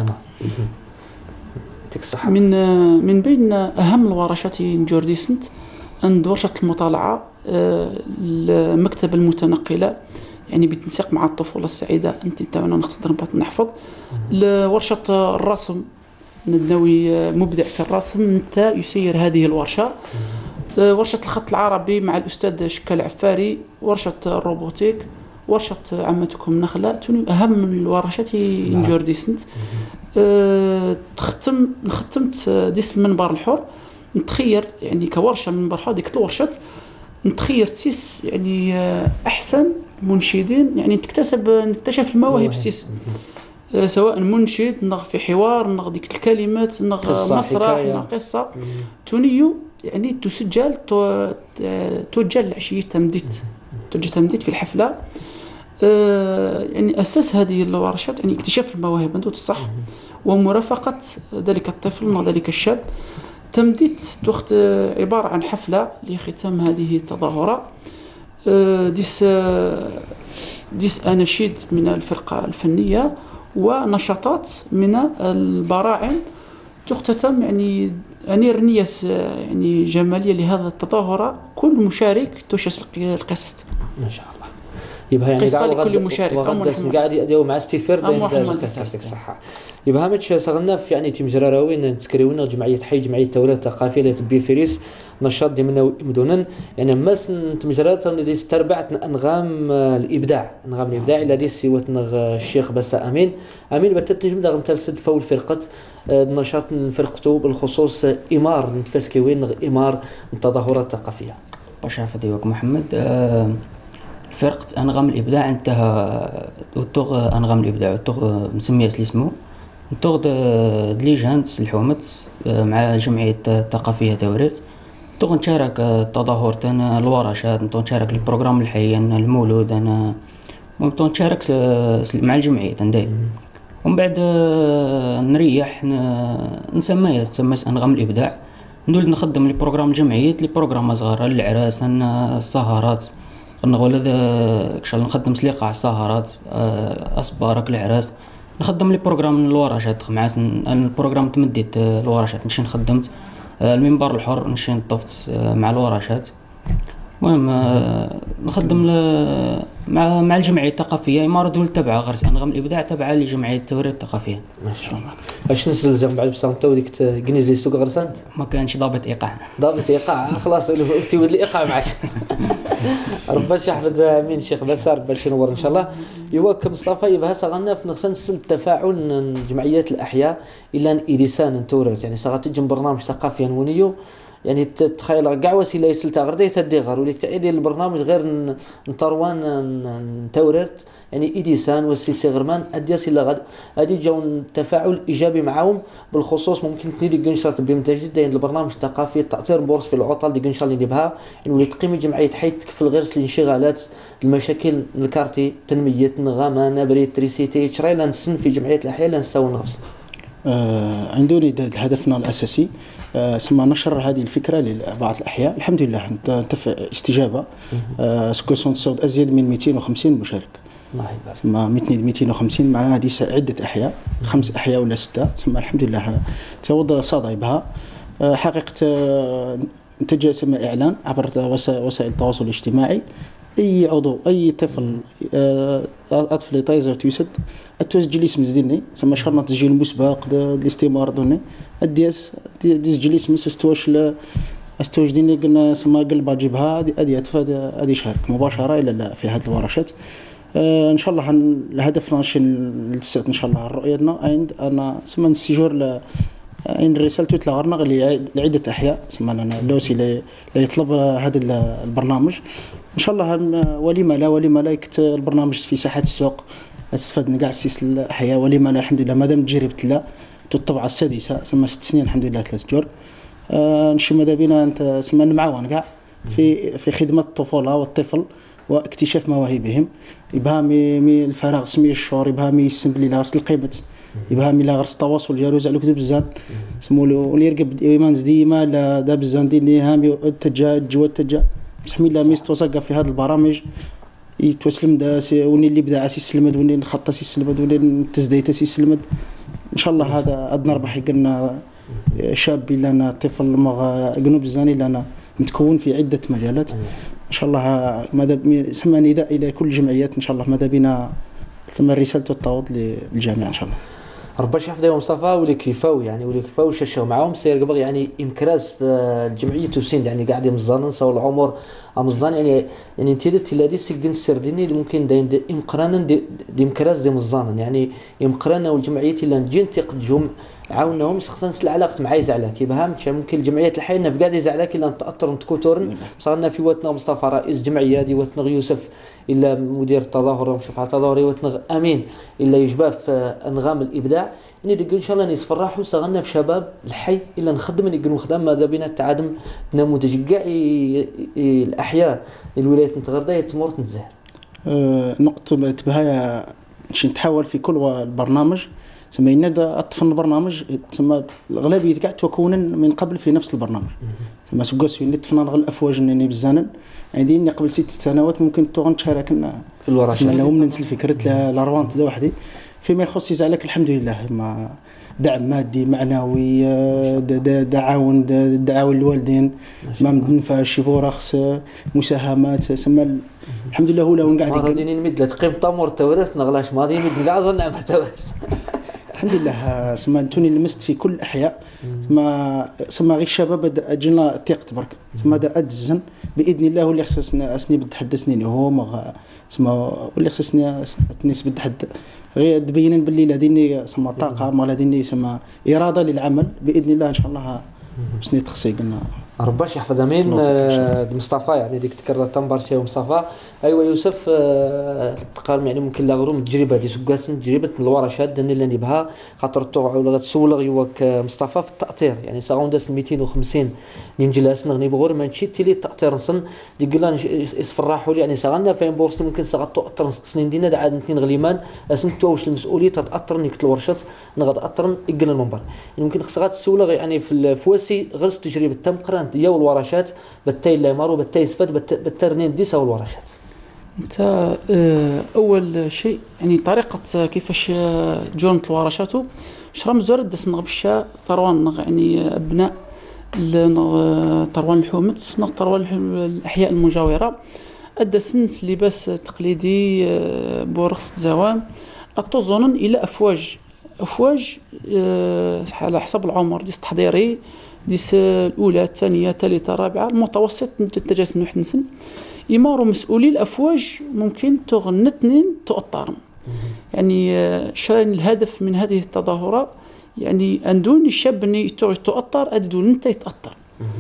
يعطيك الصحه من من بين اهم الورشات نجوردي سنت عند ورشه المطالعه أه المكتبه المتنقله يعني بتنسيق مع الطفوله السعيده انت تاعنا نقدر نحفظ ورشه الرسم ندوي مبدع في الرسم انت يسير هذه الورشه ورشة الخط العربي مع الأستاذ شكال عفاري ورشة الروبوتيك ورشة عمتكم نخلة توني أهم الورشات نجوردي سنت أه تختم ختمت ديس المنبر الحر نتخير يعني كورشة من منبر الحر ديك الورشات نتخير تيس يعني أحسن منشدين يعني تكتسب نكتشف المواهب سيس أه سواء منشد نغ في حوار نغ ديك الكلمات نغ مسرح نغ قصة تونيو يعني تسجل توجه العشية تمديت توجه تمديت في الحفلة أه يعني أساس هذه الورشات يعني اكتشاف المواهب أنتو الصح ومرافقة ذلك الطفل وذلك الشاب تمديت تخت عبارة عن حفلة لختام هذه التظاهرة أه ديس ديس أناشيد من الفرقة الفنية ونشاطات من البراعم تختتم يعني يعني رنية يعني جمالية لهذا التظاهرة كل مشارك توشس القسط ما شاء الله يبقى يعني قصة لكل مشارك وغدا قاعد يديو مع استفر يعطيك الصحة يبقى ماتش صغرنا في يعني تيم جراراوين نتكريونا جمعية حي جمعية التوراه الثقافية اللي تبي فيريس نشاط ديما مدنن يعني ماس تمجرات اللي استربعت انغام الابداع انغام الابداع الى دي سيوت نغ الشيخ بس امين امين بتتجم دغم تلسد فول فرقه نشاط فرقته بالخصوص امار نتفسكي نغ امار التظاهرات الثقافيه باش عفوا ديوك محمد أه فرقه انغام الابداع انتهى وتوغ انغام الابداع وتوغ مسميه اسمه توغ دليجانت الحومت مع جمعيه الثقافيه توريت توغ نشارك التظاهرات انا الورشات نشارك البروغرام الحي المولود انا ممكن نشارك مع الجمعيه نداي ومن بعد نريح نسميها تسمى انغام الابداع ندول نخدم لي بروغرام الجمعيه لي بروغرام صغار العراس السهرات نقول هذا ان شاء الله نخدم سليقه على السهرات اصبارك العراس نخدم لي بروغرام الورشات مع البروغرام تمديت الورشات نمشي نخدمت المنبر الحر نمشي نطفت مع الورشات المهم نخدم مع مع الجمعيه الثقافيه اماره دول تبعها غرس انغام الابداع تبعها لجمعيه التوراه الثقافيه ما شاء الله اش نسلزم بعد بصح انت وديك كنيز لي سوق غرسانت ما كانش ضابط ايقاع ضابط ايقاع خلاص تولد الايقاع معاش ربي يحفظ مين شيخ بسار باش ينور ان شاء الله يوك مصطفى يبقى صغرنا في نخصن التفاعل جمعيات الاحياء الى إليسان التوراه يعني صارت تجم برنامج ثقافي نونيو يعني تخيل كاع وسيله يسلتها غير تدي غير وليك تاع ديال البرنامج غير نطروان نتوررت يعني إديسان والسيسي غرمان أدياس إلا غد هذه جاو تفاعل إيجابي معهم بالخصوص ممكن تنيدي قنشرة بمتجدد دين البرنامج الثقافي تأثير بورص في العطل دي قنشرة اللي بها إنه اللي تقيم جمعية حي تكفل غير الانشغالات المشاكل الكارتي تنمية نغامة نبري تريسيتي شراي لنسن في جمعية الأحياء لنساو نغفص آه عندوني هدفنا الأساسي آه سما نشر هذه الفكرة لبعض الأحياء الحمد لله انتفع استجابة آه سكوسون الصوت أزيد من مئتين وخمسين مشارك ما مئتين وخمسين معناها هذه عدة أحياء خمس أحياء ولا ستة ثم الحمد لله تعوض صدى بها حقيقة نتج سما إعلان عبر وسائل التواصل الاجتماعي أي عضو أي طفل أطفال طايزة وتوسد التسجيل اسم زديني سما شهرنا تسجيل مسبق الاستمار دوني الدياس تسجيل اسم استواش استواج ديني قلنا سما قلب أجيبها هذه هذه شهرت مباشرة إلى في هذه الورشات آه ان شاء الله الهدف ناشي للسات ان شاء الله رؤيتنا عند انا سما السيجور ل عند رسالته تلغرنا لعده احياء سما انا لوسي اللي يطلب هذا البرنامج ان شاء الله ولما لا ولما لا البرنامج في ساحه السوق استفاد من كاع السيس الاحياء ولما لا الحمد لله مادام تجربت لا الطبعه السادسه سما ست سنين الحمد لله ثلاث شهور آه نشي ماذا بينا انت سما معاون كاع في في خدمه الطفوله والطفل واكتشاف مواهبهم يبهامي مي الفراغ سمي الشهور يبهامي يسمبلي لا غرس القيمه يبهامي لا غرس التواصل ديالو زعلو كتب بزاف سمولو ولي يرقب ايمان ديما لا دا بزاف ديال هامي تجا جوا تجا بصح لا ميست وصقه في هذه البرامج يتوسلم دا وني اللي بدا سي سلمد وني نخطى سي سلمد وني تزديت سي سلمد ان شاء الله هذا ادنا ربح قلنا شاب لنا طفل مغ جنوب الزاني لنا متكون في عده مجالات ان شاء الله ماذا سمى نداء الى كل الجمعيات ان شاء الله ماذا بنا ثم رسالته التعوض للجميع ان شاء الله ربي يحفظ يا مصطفى ولي كيفاو يعني ولي كيفاو شاشوا معاهم سير قبل يعني امكراس الجمعيه توسين يعني قاعد مزانن سو العمر امزان يعني يعني انت تي هذه سكدين السرديني اللي ممكن داين دي امقرانا دي, دي امكراس دي مزانن يعني امقرانا والجمعيه اللي نجي تقدجهم عاونهم خصنا العلاقه معايا زعلها كيبها ممكن الجمعيات الحيه نفقاد زعلك الا نتاثر نتكوتورن صارنا في وقتنا مصطفى رئيس جمعيه دي وقتنا يوسف الا مدير التظاهر ومشرف على التظاهر وقتنا امين الا يجبا في انغام الابداع يعني ان شاء الله نتفرحوا صغرنا في شباب الحي الا نخدم نقولوا خدام ماذا بينا التعادم نموذج كاع الاحياء الولايات المتغرده تمر تنزه أه نقطه تبها باش نتحاول في كل البرنامج سمينا دا أطفال البرنامج تسمى الأغلبية كاع تكون من قبل في نفس البرنامج تسمى سكوس في نتفنا نغل الأفواج إنني بزانا عندي قبل ست سنوات ممكن تغن تشاركنا في الورشات لهم ننسى الفكرة لاروانت دا وحدي فيما يخص يزعلك الحمد لله ما دعم مادي معنوي دعاون دعاون الوالدين ما مدنفع شي بورخص مساهمات سما الحمد لله هو لو قاعد ما غاديين نمد لا تقيم طامور التوارث نغلاش ما غادي نمد كاع ظن نعمل التوارث الحمد لله سما توني لمست في كل الاحياء سما سما غير الشباب اجينا تيقت برك سما دا ادزن باذن الله واللي خصنا اسني بتحدثني هو سما واللي خصنا تنس بتحد غير تبين باللي لديني سما طاقه ما لديني سما اراده للعمل باذن الله ان شاء الله سني تخصي قلنا رباش يحفظ امين مصطفى يعني ديك تكرر تنبرسي ومصطفى ايوا يوسف تقال يعني ممكن لا غروم التجربه دي سكاسن تجربه الورشات اللي نبها خاطر الطوع ولا تسولغ يوك مصطفى في التاطير يعني ساغون داس مئتين وخمسين نجلس نغني بغور ما نشي تيلي التاطير نصن دي قلنا يصفرحوا لي يعني ساغنا فين بورس ممكن ساغ تاطر سنين دينا دا عاد اثنين غليمان اسنتو واش المسؤوليه تاطر نيك الورشات نغاد اطر يقل المنبر ممكن خصها تسولغ يعني في فواسي غير تجربه تم قران ديال الورشات بالتاي لا مارو بالتاي يسفد بالترنين ديسا والورشات انت اول شيء يعني طريقه كيفاش جونت الورشات شرا مزور داس نغبشا طروان يعني ابناء طروان الحومت طروان الاحياء المجاوره ادى سنس لباس تقليدي بورخص زوان اطوزون الى افواج افواج على حسب العمر ديس تحضيري ديس الاولى الثانيه الثالثه الرابعه المتوسط نتجاس نوح نسن يماروا مسؤولي الافواج ممكن تغنتنين تؤطرن يعني شرين الهدف من هذه التظاهرات يعني اندون الشاب اني تؤطر ادون انت يتاطر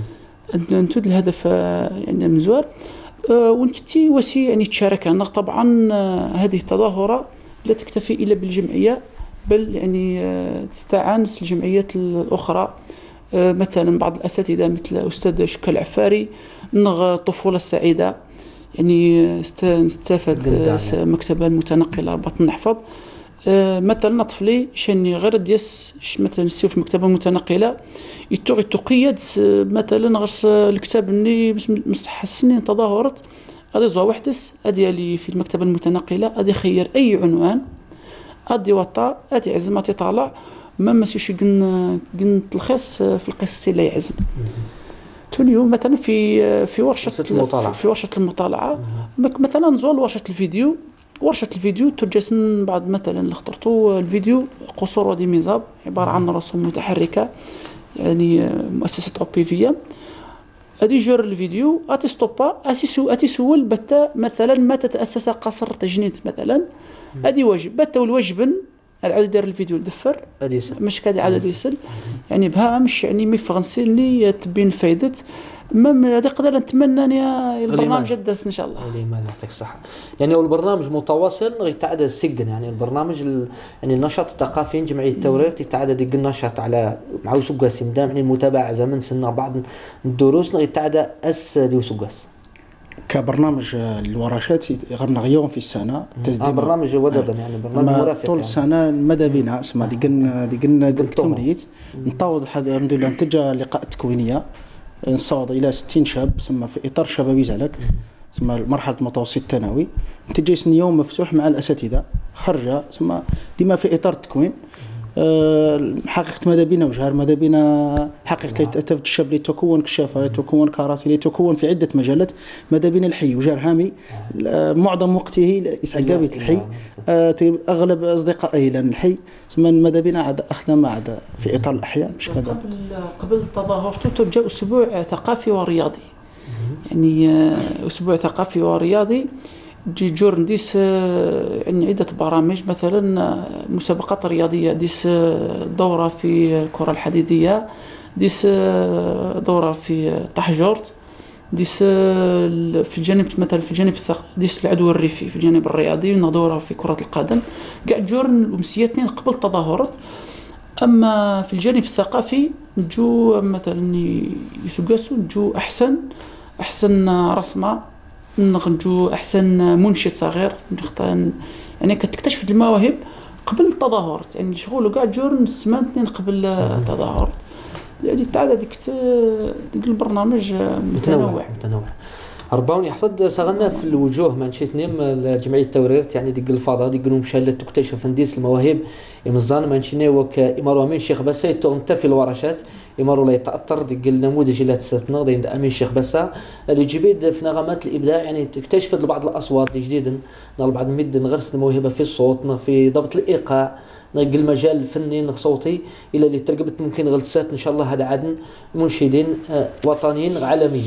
نتود الهدف آه، يعني مزوار آه، ونتي وسي يعني تشارك عنا طبعا. آه، هذه التظاهرة لا تكتفي إلا بالجمعية، بل يعني آه، تستعنس الجمعيات الأخرى. آه، مثلا بعض الأساتذة مثل أستاذ شكل العفاري نغ الطفولة السعيدة، يعني است- نستفاد آه، مكتبة المتنقلة رباط النحفظ. آه، مثلا طفلي شني غير ديس ش- مثلا نسيو في المكتبة المتنقلة يتوغ تقيد مثلا غرس الكتاب اللي مسح السنين تظاهرت غادي زوا وحدس ادي اللي في المكتبة المتنقلة غادي يخير اي عنوان ادي وطا ادي عزم تطالع ما مسيوش قن قن تلخيص في القصة اللي يعزم. توليو مثلا في في ورشة المطالعة. في ورشة المطالعة مك- مثلا نزول ورشة الفيديو. ورشة الفيديو ترجسن بعد مثلا اللي اخترتو الفيديو قصور ودي ميزاب عبارة عن رسوم متحركة، يعني مؤسسة أوبيفيا. هذه جور الفيديو اتي ستوبا اتي سو اتي سول بتا مثلا ما تتأسس قصر تجنيد مثلا هذه واجب بتا والواجبن العاد دار الفيديو الدفر أديسن. مش كادي عاد يسل يعني بها مش يعني مي فرنسي اللي تبين فايدة ما هذا قدر نتمنى يا البرنامج الدس ان شاء الله. اللي ما يعطيك الصحة. يعني والبرنامج متواصل يتعدى السجن، يعني البرنامج ال... يعني النشاط الثقافي جمعية التورير يتعدى ديك النشاط على مع وسقاس مدام يعني المتابعة زمن سنة بعض الدروس يتعدى أس دي وسقاس. كبرنامج الورشات غير يوم في السنه آه برنامج وددا يعني برنامج مرافق طول يعني. السنه ماذا بينا اسمع ديقن ديقن قلت تمريت نطوض الحمد لله نتجه لقاء تكوينيه نصوض الى ستين شاب سما في اطار شبابي زعلك سما مرحله المتوسط الثانوي نتجه يوم مفتوح مع الاساتذه خرجه سما ديما في اطار التكوين. أه حقيقة ماذا بينا وجهار ماذا بينا حقيقة تفت الشاب اللي تكون كشافة تكون كاراتي اللي تكون في عدة مجالات ماذا بينا الحي وجهار هامي معظم وقته يسعى الحي. أه أغلب أصدقائي لأن الحي ثم ماذا بينا عاد أخدم عاد في إطار الأحياء مش كذا. قبل قبل التظاهر ترجع أسبوع ثقافي ورياضي، يعني أسبوع ثقافي ورياضي جي جور ديس يعني عدة برامج مثلا مسابقات رياضية ديس دورة في الكرة الحديدية ديس دورة في طحجورت ديس في الجانب مثلا في الجانب الثق ديس العدو الريفي في الجانب الرياضي دورة في كرة القدم كاع جور أمسيتين قبل التظاهرات. أما في الجانب الثقافي جو مثلا يسقاسوا جو أحسن أحسن رسمة نخرجوا احسن منشد صغير نختار يعني كتكتشف المواهب قبل التظاهرات يعني شغل كاع جور نسمان اثنين قبل التظاهرات يعني تعال ديك ديك البرنامج متنوع متنوع. أربعون يحفظ سغلنا في الوجوه ما نشيت نيم جمعية التورير يعني ديك الفضاء ديك مشالة تكتشف نديس المواهب يمزان ما نشيني وك إمارو أمين شيخ بسا يتغنت في الورشات إمارو لا يتأثر ديك النموذج اللي تستثنى دين أمين شيخ بسا اللي جبيد في نغمات الإبداع يعني تكتشفت بعض الأصوات الجديدة نال بعض المد نغرس الموهبة في الصوت في ضبط الإيقاع نلقى المجال الفني صوتي إلى اللي ترقبت ممكن غلسات إن شاء الله هذا عدن منشدين وطنيين عالميين.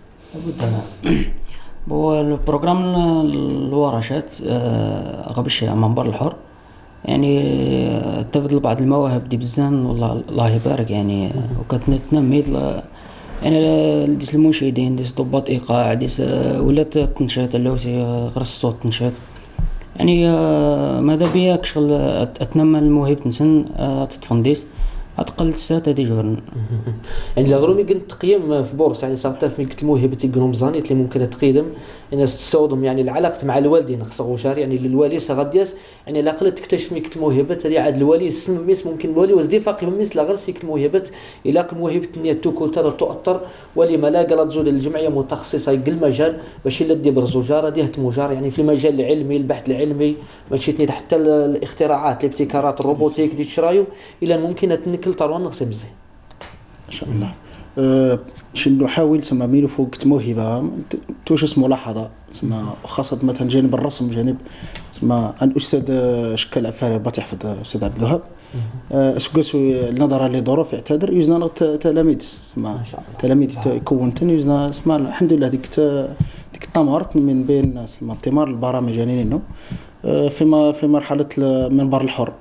هو البروغرام الورشات غبش منبر الحر يعني تفضل بعض المواهب دي بزان والله الله يبارك يعني وكتنمي يعني ديس المنشدين ديس ضباط ايقاع ديس ولا تنشات اللوسي غير الصوت تنشات يعني ماذا بيك شغل اتنمى الموهبه نسن تتفنديس أتقل الساعة دي جورن. يعني الغرومي قلت تقييم في بورصة يعني صارت في قلت الموهبة تقنهم زانيت اللي ممكن تقيدم إن الصودم يعني العلاقة مع الوالدين خصو شار يعني للوالي سغديس يعني لا قلت تكتشف ميك الموهبة هذه عاد الوالي اسم ميس ممكن الوالي وزدي فاقي ميس لا غير سيك الموهبة إلى الموهبة نية توكو ترى تؤثر ولي ما لا قالت زول الجمعية متخصصة يقل مجال باش إلا دي برزوجارة دي هتموجار يعني في المجال العلمي البحث العلمي ماشي حتى الاختراعات الابتكارات الروبوتيك دي شرايو إلى ممكن تنكل طروان نقسم زين ان شاء الله. أه شنو نحاول سما ميلو فوق موهبه توش اسمه ملاحظه سما خاصه مثلا جانب الرسم جانب سما الاستاذ شكل عفاري بات يحفظ الاستاذ عبد الوهاب اسكس نظرا لظروف يعتذر يوزنا تلاميذ سما تلاميذ كونتن يوزنا سما الحمد لله ديك ديك التمارت من بين سما ثمار البرامج يعني انه في في مرحله المنبر الحر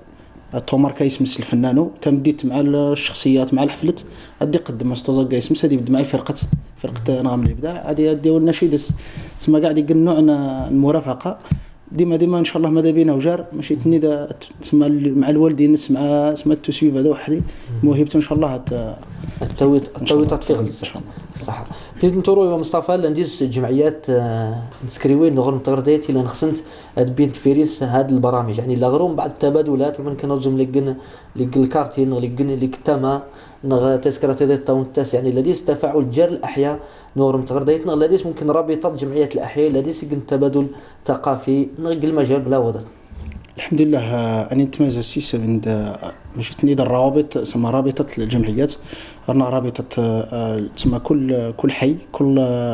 تومر كيسمس الفنانو تمديت مع الشخصيات مع الحفلت ادي قدم استوزا كيسمس هادي بد مع الفرقه فرقه انغام الابداع غادي يديو لنا شي دس تسمى قاعد يقنوا عنا المرافقه ديما ديما ان شاء الله ماذا بينا وجار ماشي تني تسمى مع الوالدين نسمع سما التسويف هذا وحدي موهبته ان شاء الله التويت التويت تطفيق صح كنت نتورو يا مصطفى لانديس جمعيات نسكريوين نغرم تغرديت الى نخسنت بين تفيريس هاد البرامج يعني لا غروم بعد التبادلات ومن كنظم لكن لك الكارتين لكن لك التما نغ تذكرة هذا التاون التاس يعني لديس تفاعل جار الاحياء نغرم تغرديت نغ لديس ممكن رابطه جمعيات الاحياء لديس يمكن تبادل ثقافي نغ المجال بلا وضع. الحمد لله أنا نتميز السيس عند مش تنيد الروابط سما رابطة الجمعيات رانا رابطة تسمى كل كل حي كل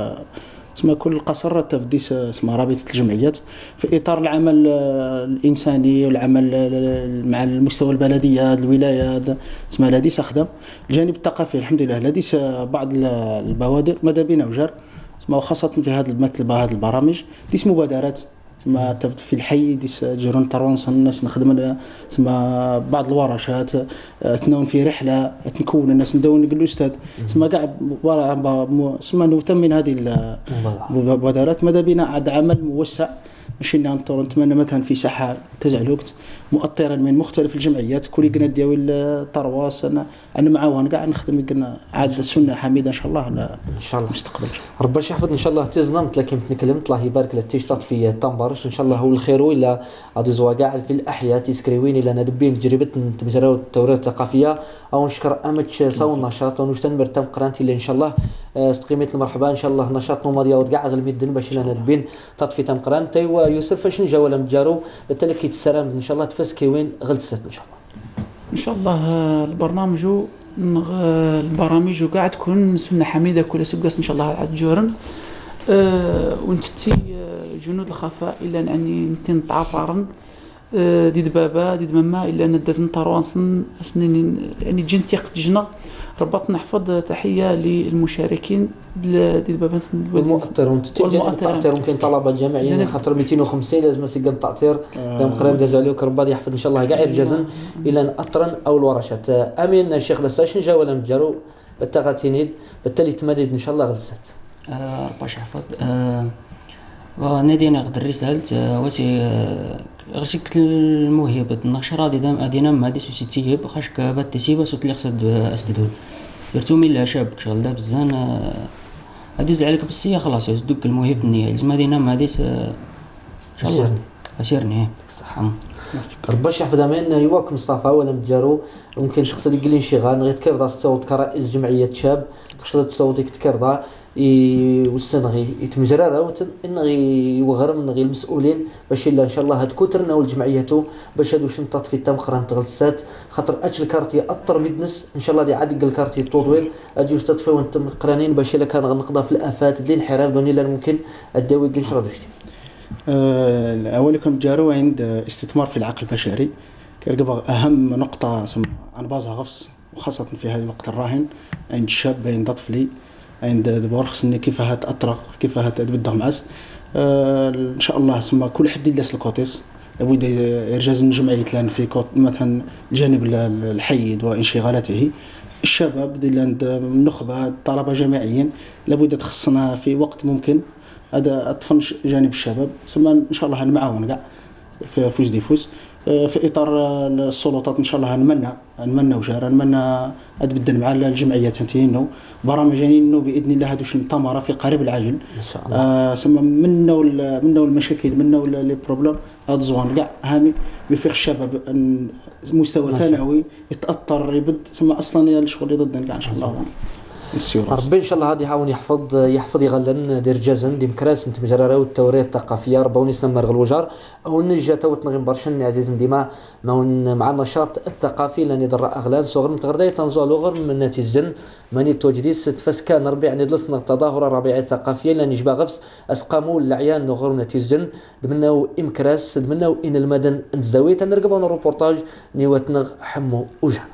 تسمى كل قصر تفديس سما رابطة الجمعيات في إطار العمل الإنساني والعمل مع المستوى البلديات الولايات تسمى لديس أخدم الجانب الثقافي الحمد لله لديس بعض البوادر ماذا بينا وجار تسمى وخاصة في هذا المثل بهذه البرامج ديس مبادرات تسمى في الحي ديس جيرون تروانس الناس نخدم تسمى بعض الورشات تناون في رحله تنكون الناس ندون نقول الاستاذ تسمى كاع تسمى نهتم من هذه المبادرات ماذا بينا عاد عمل موسع ماشي نتمنى مثلا في ساحه تزعل وقت مؤطرا من مختلف الجمعيات كل قنا ديال الترواس انا انا معاون كاع نخدم قلنا عاد السنه حميده ان شاء الله ان شاء الله المستقبل ربي يحفظ ان شاء الله تزنمت لكن تكلمت الله يبارك لك تيشطات في تنبرش ان شاء الله هو الخير الا غادي زوا كاع في الاحياء تيسكريوين الى ندبين تجربه تمجراو التوريه الثقافيه او نشكر امتش صون النشاط ونشتنبر تم قرانتي اللي ان شاء الله استقيمت مرحبا ان شاء الله نشاط نوماديا كاع غلميدن باش الا ندبين تطفي تم قران تيوا يوسف فاش نجا ولا متجارو بالتالي كيتسلام ان شاء الله تفاس كيوين غلست ان شاء الله ان شاء الله البرنامج البرامج وكاع تكون سنه حميده كل سبقاس ان شاء الله عاد جورن أه ونتي جنود الخفاء الا اني نتي نتعافرن أه ديد بابا ديد ماما الا ندازن طروانسن سنين يعني جنتيق جنا ربط نحفظ تحيه للمشاركين ديد بابا سن المؤطر والمؤطر ممكن طلبه جامعيين خاطر مئتين وخمسين لازم سيقن تعطير دام قران داز عليك ربي يحفظ ان شاء الله كاع يرجزن الى نأطرن او الورشات امين الشيخ بساش نجا ولا متجارو بالتغاتينيد بالتالي تمدد ان شاء الله غلست آه ربي يحفظ آه ونادينا غد الرسالة واسي غسيك الموهبة النشرة ديدام ادينا ما دي سوسيتي بخاش كبات تسيبا صوت اللي خصد استدول درتو من لا شاب شغل دا بزان اديز عليك بس خلاص يصدق الموهبة النية لازم ادينا ما ديس ان شاء الله اسيرني صح ربي يحفظ امين يواك مصطفى ولا متجارو ممكن شخص يقول لي انشغال غير تكرضا تصوت كرئيس جمعية شاب تقصد تصوتك تكرضا والسنغي يتمجرر او انغي يوغرم نغي المسؤولين باش الا ان شاء الله هاد كثرنا والجمعيته باش هادو شنطات في التم قران تغلسات خاطر اجل كارتي اطر مدنس ان شاء الله دي عاد الكارتي التطويل ادي تطفي وانت قرانين باش الا كان غنقضى في الافات اللي انحراف دوني لا ممكن اداوي قنشره دوشتي أه اولكم جارو عند استثمار في العقل البشري كرقبه اهم نقطه عن بازها غفص وخاصه في هذا الوقت الراهن عند الشاب عند طفلي عند دبور خصني كيفاه تاطرق كيفاه تبدا معاس أه ان شاء الله سما كل حد يدلس الكوتيس لابد يرجز جمعيه لان في مثلا الجانب الحيد وانشغالاته الشباب ديال عند النخبه الطلبه جامعيين لابد تخصنا في وقت ممكن هذا اطفنش جانب الشباب سما ان شاء الله نمعاون كاع في فوز دي فوز في اطار السلطات ان شاء الله نمنى نمنى وجار نمنى اتبدل مع الجمعيات تنتينو برامج انه باذن الله هادو شي مؤتمر في قريب العاجل ان شاء الله آه سما منا منا المشاكل منا لي بروبليم هاد الزوان كاع هامي يفيق الشباب مستوى ثانوي يتاثر يبد سما اصلا الشغل ضدنا كاع ان شاء الله ربي ان شاء الله غادي يحاول يحفظ يحفظ يغلن دير جازن ديم كراس انت مجرراو التوريه الثقافيه ربوني سنمر الوجار او نجا توت نغي برشن عزيز ديما مع النشاط الثقافي لاني ضر اغلان صغر متغرداي تنزو لغر من نتيجه ماني توجديس تفسكان ربيع ندلسنا التظاهره الربيعيه الثقافيه لاني جبا غفص اسقاموا العيان لغر نتيجه دمناو امكراس دمناو ان المدن نزداويت نرقبوا الروبورتاج نيوتنغ حمو وجهنا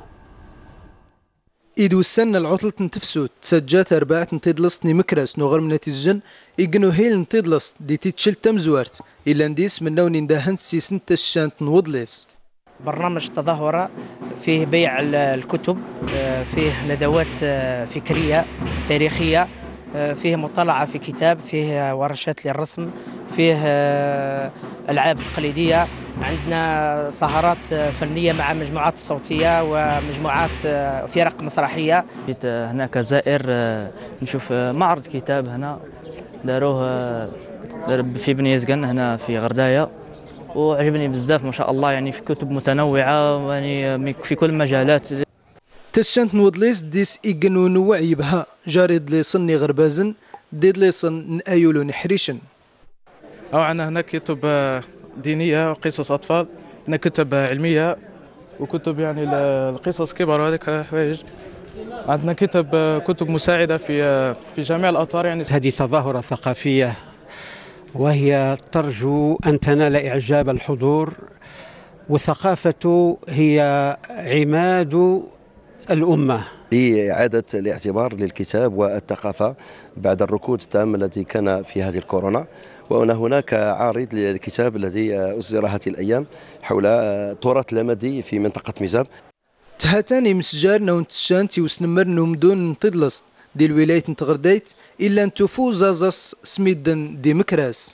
إدو السنة العطلة نتفسوت تسجات أربعة نتدلست نمكرس نغر من نتيجن إجنو هيل نتدلست دي تتشل تمزوارت إلا نديس من نون ندهن سيسن تشانت نوضلس برنامج تظاهرة فيه بيع الكتب، فيه ندوات فكرية تاريخية، فيه مطالعة في كتاب، فيه ورشات للرسم، فيه ألعاب تقليدية، عندنا سهرات فنية مع مجموعات صوتية ومجموعات فرق مسرحية. جيت هنا كزائر نشوف معرض كتاب هنا داروه في بني يزقن هنا في غرداية، وعجبني بزاف ما شاء الله، يعني في كتب متنوعة يعني في كل المجالات. تشانت نودليس ديس إيجنون وعي بها جارد ليصني غربازن ديد ليصن نأيولو نحريشن. أو عنا هنا كتب دينية وقصص أطفال، هنا كتب علمية وكتب يعني القصص كبار وهذيك حوايج. عندنا كتب كتب مساعدة في في جميع الأطوار. يعني هذه تظاهرة ثقافية وهي ترجو أن تنال إعجاب الحضور، والثقافة هي عماد الأمة. لإعادة الاعتبار للكتاب والثقافة بعد الركود التام الذي كان في هذه الكورونا، وأن هناك عارض للكتاب الذي أصدر هذه الأيام حول تراث الأمدي في منطقة ميزاب. تهاتاني مسجار نون تشانتي وسنمر نومدون تدلس دي الولاية نتغرديت إلا أن تفوز زاس سميدن دي مكراس.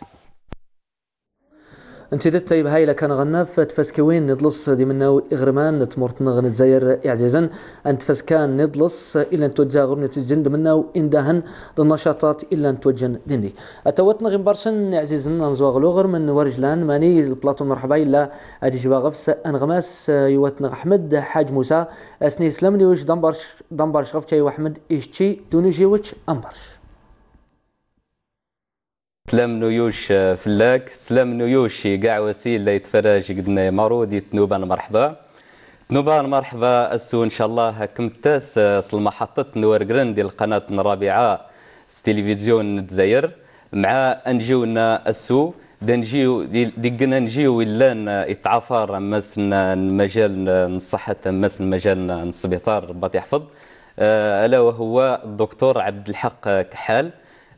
انت دت طيب هاي لكان غناف تفسكوين ندلص دي منو اغرمان نتمرت نغن تزاير اعزازا انت فسكان ندلص الا ان توجاغر نتجند منو اندهن النشاطات الا ان توجن دندي اتوت نغم برشن اعزازا نزواغ لوغر من ورجلان ماني البلاطو مرحبا الا ادي جواغفس انغماس يوت نغ احمد حاج موسى اسني سلمني وش دمبرش دمبرش غفتشي واحمد اشتي دوني جيوش امبرش. سلام نيوش فلاك، سلام نيوش كاع وسيل لا يتفرج قدنا مرودي تنوبان مرحبا تنوبان مرحبا السو ان شاء الله كمتاس المحطة نوار جران ديال القناة الرابعة تلفزيون الجزائر مع انجيونا السو دنجيو ديقنا نجيو الا يتعافر ماسن المجال الصحة ماسن المجال السبيطار ربي يحفظ الا وهو الدكتور عبد الحق كحال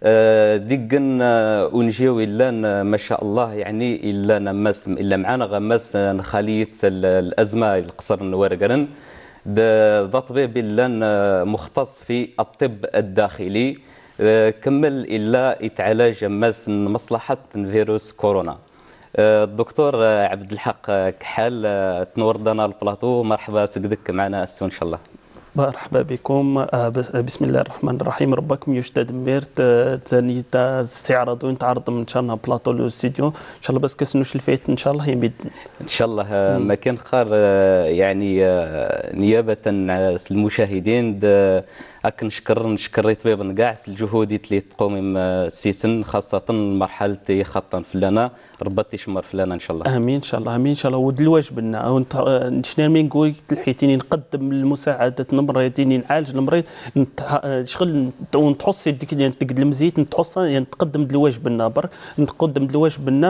ديقن ونجيو الا ما شاء الله يعني الا نماس الا معانا غماس خليه الازمه القصر نوارقرن ذا طبيب الا مختص في الطب الداخلي كمل الا يتعالج ماس مصلحه فيروس كورونا. الدكتور عبد الحق كحال تنور لنا البلاطو، مرحبا سقدك معنا السو ان شاء الله. مرحبا بكم. بسم الله الرحمن الرحيم. ربكم يشتد ميرت تاني تستعرضون تعرض ان شاء الله بلاطو الاستديو ان شاء الله بس كسنوش الفيت ان شاء الله يمد ان شاء الله ما كان خار يعني نيابه عن المشاهدين أك نشكر نشكر طبيب كاع الجهود اللي تقوم السيسن خاصة مرحلة خطا فلانا ربط يشمر فلانا إن شاء الله. آمين إن شاء الله آمين إن شاء الله. ود الواجب لنا شنو من نقول الحيتين نقدم المساعدة المريضين نعالج المريض شغل ونتحص يديك اللي تقد المزيت نتحص يعني نتقدم الواجب لنا برك نتقدم الواجب لنا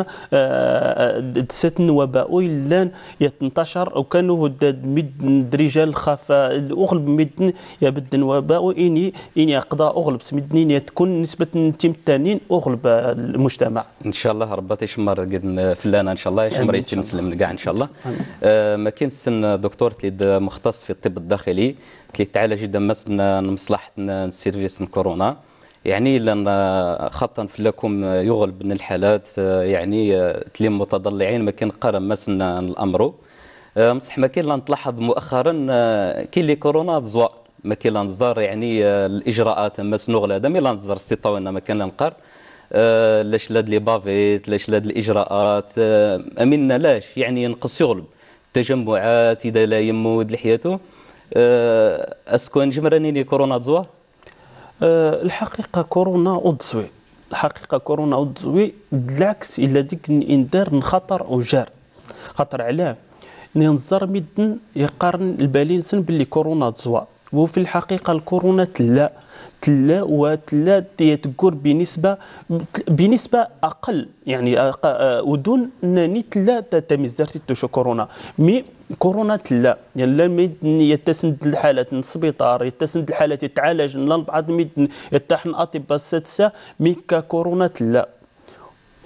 ستن وباء إلا يتنتشر وكانوا مد رجال خاف الأغلب مد يبدن وباء إني إني أقضى أغلب سمدنين تكون نسبة تيم التانين أغلب المجتمع. إن شاء الله ربي يشمر قد فلانا إن شاء الله يشمر يستلم نسلم كاع إن شاء الله. آه ما كاين سن دكتور تلي مختص في الطب الداخلي تلي تعالج جدا مثلا مصلحة السيرفيس من كورونا يعني لان خطا فلاكم يغلب من الحالات يعني تلي متضلعين ما كاين قرن مثلا الأمر مصح ما كاين لا نتلاحظ مؤخرا كاين لي كورونا زوا ما كاين لا نزار يعني الاجراءات مسنوغ هذا مي لا نزار استطاعنا ما كان نقر آه لاش لاد لي بافيت لاش لاد الاجراءات آه امنا لاش يعني ينقص يغلب تجمعات اذا لا يمود لحياته آه اسكو نجمراني لي كورونا تزوا آه الحقيقه كورونا ودزوي الحقيقه كورونا ودزوي بالعكس الا ديك اندار نخطر وجار خطر علاه ننظر مدن يقارن البالين سن باللي كورونا تزوا وفي الحقيقه الكورونا تلا تلا وتلا تقول بنسبه بنسبه اقل يعني ودون ني تلا تمزرتي توشو كورونا مي كورونا تلا يعني لما يتسند الحالات من السبيطار يتسند الحالات يتعالج البعض يتحن اطباء السادسه مي كورونا تلا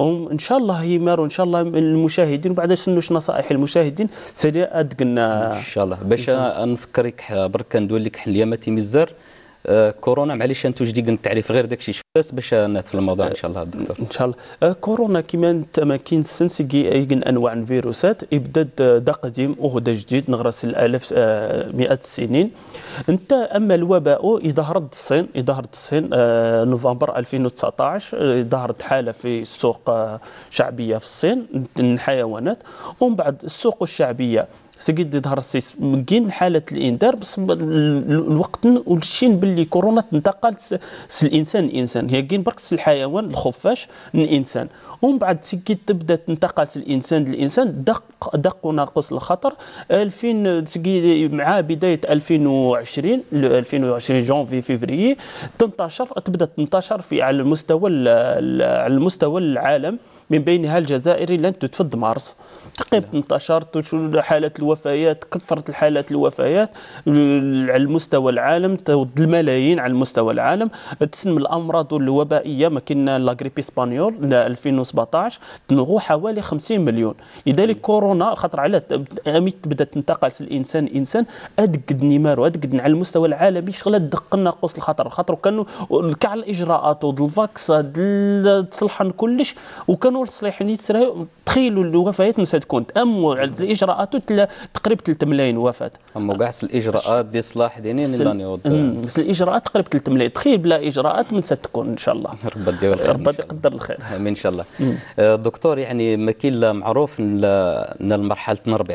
وان شاء الله يماروا ان شاء الله المشاهدين وبعد شنوش نصائح المشاهدين سريع ادقنا ان شاء الله باش نفكرك برك ندوي لك حل يامات مزار آه كورونا معليش انتو جديد التعريف غير داكشي شفاس باش ندخل الموضوع ان شاء الله الدكتور. ان شاء الله آه كورونا كما انت ما كاين سنسكي ايجن انواع الفيروسات يبدا دا قديم وغدا جديد نغرس الالاف آه مئات السنين. انت اما الوباء ظهرت الصين ظهرت الصين آه نوفمبر ألفين وتسعطاش آه ظهرت حاله في السوق آه شعبيه في الصين الحيوانات ومن بعد السوق الشعبيه سقيد ظهر السيس كاين حاله الانذار بس الوقت والشين باللي كورونا تنتقلت الانسان الانسان هي كاين برك الحيوان الخفاش الانسان ومن بعد سكيت تبدا تنتقل الانسان للانسان دق دق وناقص الخطر ألفين مع بدايه ألفين وعشرين ألفين وعشرين جونفي فيفري تنتشر تبدا تنتشر في على المستوى على المستوى العالم من بينها الجزائر اللي تتفض مارس تقريبا انتشرت حالات الوفيات كثرت الحالات الوفيات على المستوى العالم الملايين على المستوى العالم تسمى الامراض الوبائيه ما كاين لا غريب اسبانيول ألفين وسبعطاش تنغو حوالي خمسين مليون لذلك كورونا خاطر على امي تبدا تنتقل الانسان انسان ادقد نيمارو ادقد على المستوى العالمي شغل دق ناقص الخطر خاطر كانوا كاع الاجراءات والفاكس تصلحن كلش وكانوا الصليحين تخيلوا الوفيات تكون تأموا على الاجراءات تقريبا ثلاثة ملايين وفاه اما كاع الاجراءات ديال صلاح دينين لاني بس الاجراءات تقريبا ثلاثة ملايين تخيل بلا اجراءات من ستكون ان شاء الله ربي يدير الخير ربي يقدر الخير امين ان شاء الله. دكتور يعني ما كاين لا معروف ان المرحله الربيع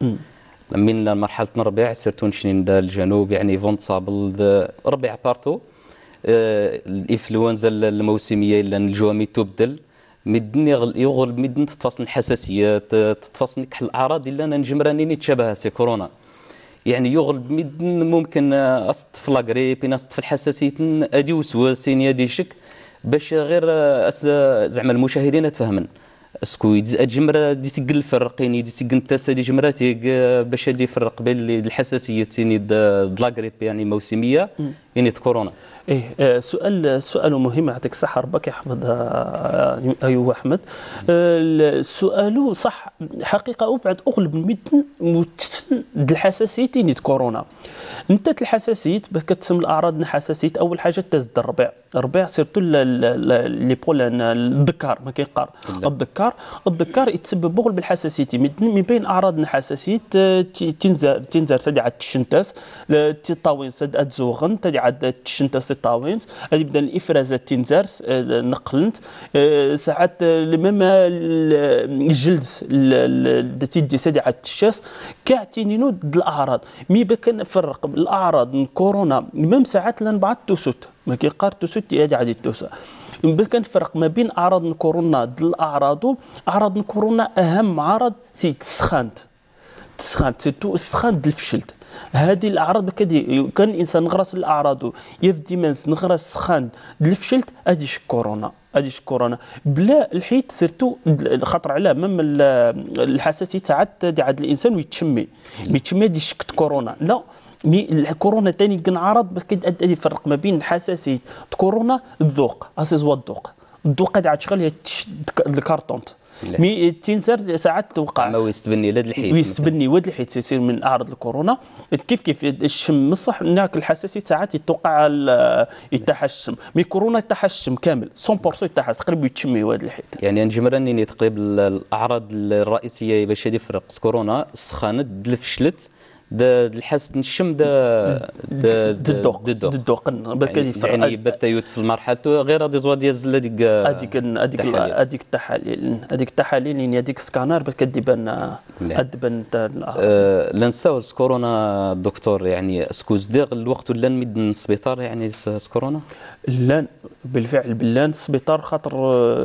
من مرحله الربيع سيرتو نشنين دا الجنوب يعني فونت صابل ربيع بارتو الانفلونزا الموسميه الا الجوامي تبدل مدن يغلب مدن تتفاصل الحساسيات تتفاصل كحل الاعراض الا نجمرانين تشابه سي كورونا يعني يغلب مدن ممكن اصط في لاغريب ناصط في الحساسيه ادي وسواسين يدي شك باش غير زعما المشاهدين تفهمن اسكو الجمره دي تقل الفرقين دي تقل التاسه دي جمراتي باش دي يفرق بين الحساسيه يعني لاغريب يعني موسميه يعني كورونا. ايه سؤال سؤال مهم يعطيك الصحه ربك يحفظ ايوه احمد. السؤال صح حقيقه ابعد اغلب المدن الحساسيه نيت كورونا انت الحساسيه باش كتسمى الاعراض الحساسيه اول حاجه تزد الربيع الربيع سيرتو لي بولان الذكار ما كيقار الذكار الذكار يتسبب اغلب الحساسيه من بين اعراض الحساسيه تنزر تنزر سدعه الشنتاس تطاوين سد اتزوغن تدعى الشنتاس الطاوينز يبدا الافرازات تنزر نقلنت ساعات ميم الجلد تيدي سدعه الشاس كاع تينينو الاعراض مي كنفرق الاعراض من كورونا ميم ساعات لنبعث توسوت ما كيقار توسوت يدي عادي توسا كنفرق ما بين اعراض كورونا د الاعراض اعراض كورونا اهم عرض سي تسخانت تسخانت سيتو السخانت الفشلت هذه الاعراض كدي كان الانسان نغرس الاعراض يفدي منس نغرس سخان الفشلت هذيش كورونا هذيش كورونا بلا الحيت سيرتو خطر على مم الحساسيه ساعات عند الانسان ويتشمي يتشمي دي شكت كورونا لا مي الكورونا ثاني كنعرض كيدي يفرق ما بين الحساسيه كورونا الذوق اساس هو الذوق الذوق قاعد تشغل هي الكارطونت مي تنزر ساعات توقع ما ويستبني لاد الحيط ويستبني ود الحيط يصير من اعراض الكورونا كيف كيف الشم الصح هناك الحساسيه ساعات يتوقع يتحشم مي كورونا يتحشم كامل مية بالمئة يتحش تقريبا يتشمي واد الحيط يعني نجمرني تقريبا الاعراض الرئيسيه باش يفرق كورونا سخانت دلفشلت دا الحاسه الشم دا دا الذوق الذوق يعني بدا يوت في المرحله غير هذه زوا ديال هذيك هذيك هذيك هذيك التحاليل هذيك التحاليل يعني هذيك سكانر باش كتبان ادبن لا نساو كورونا دكتور يعني اسكو زدير الوقت ولا نمد السبيطار يعني كورونا لا بالفعل بالله السبيطار خاطر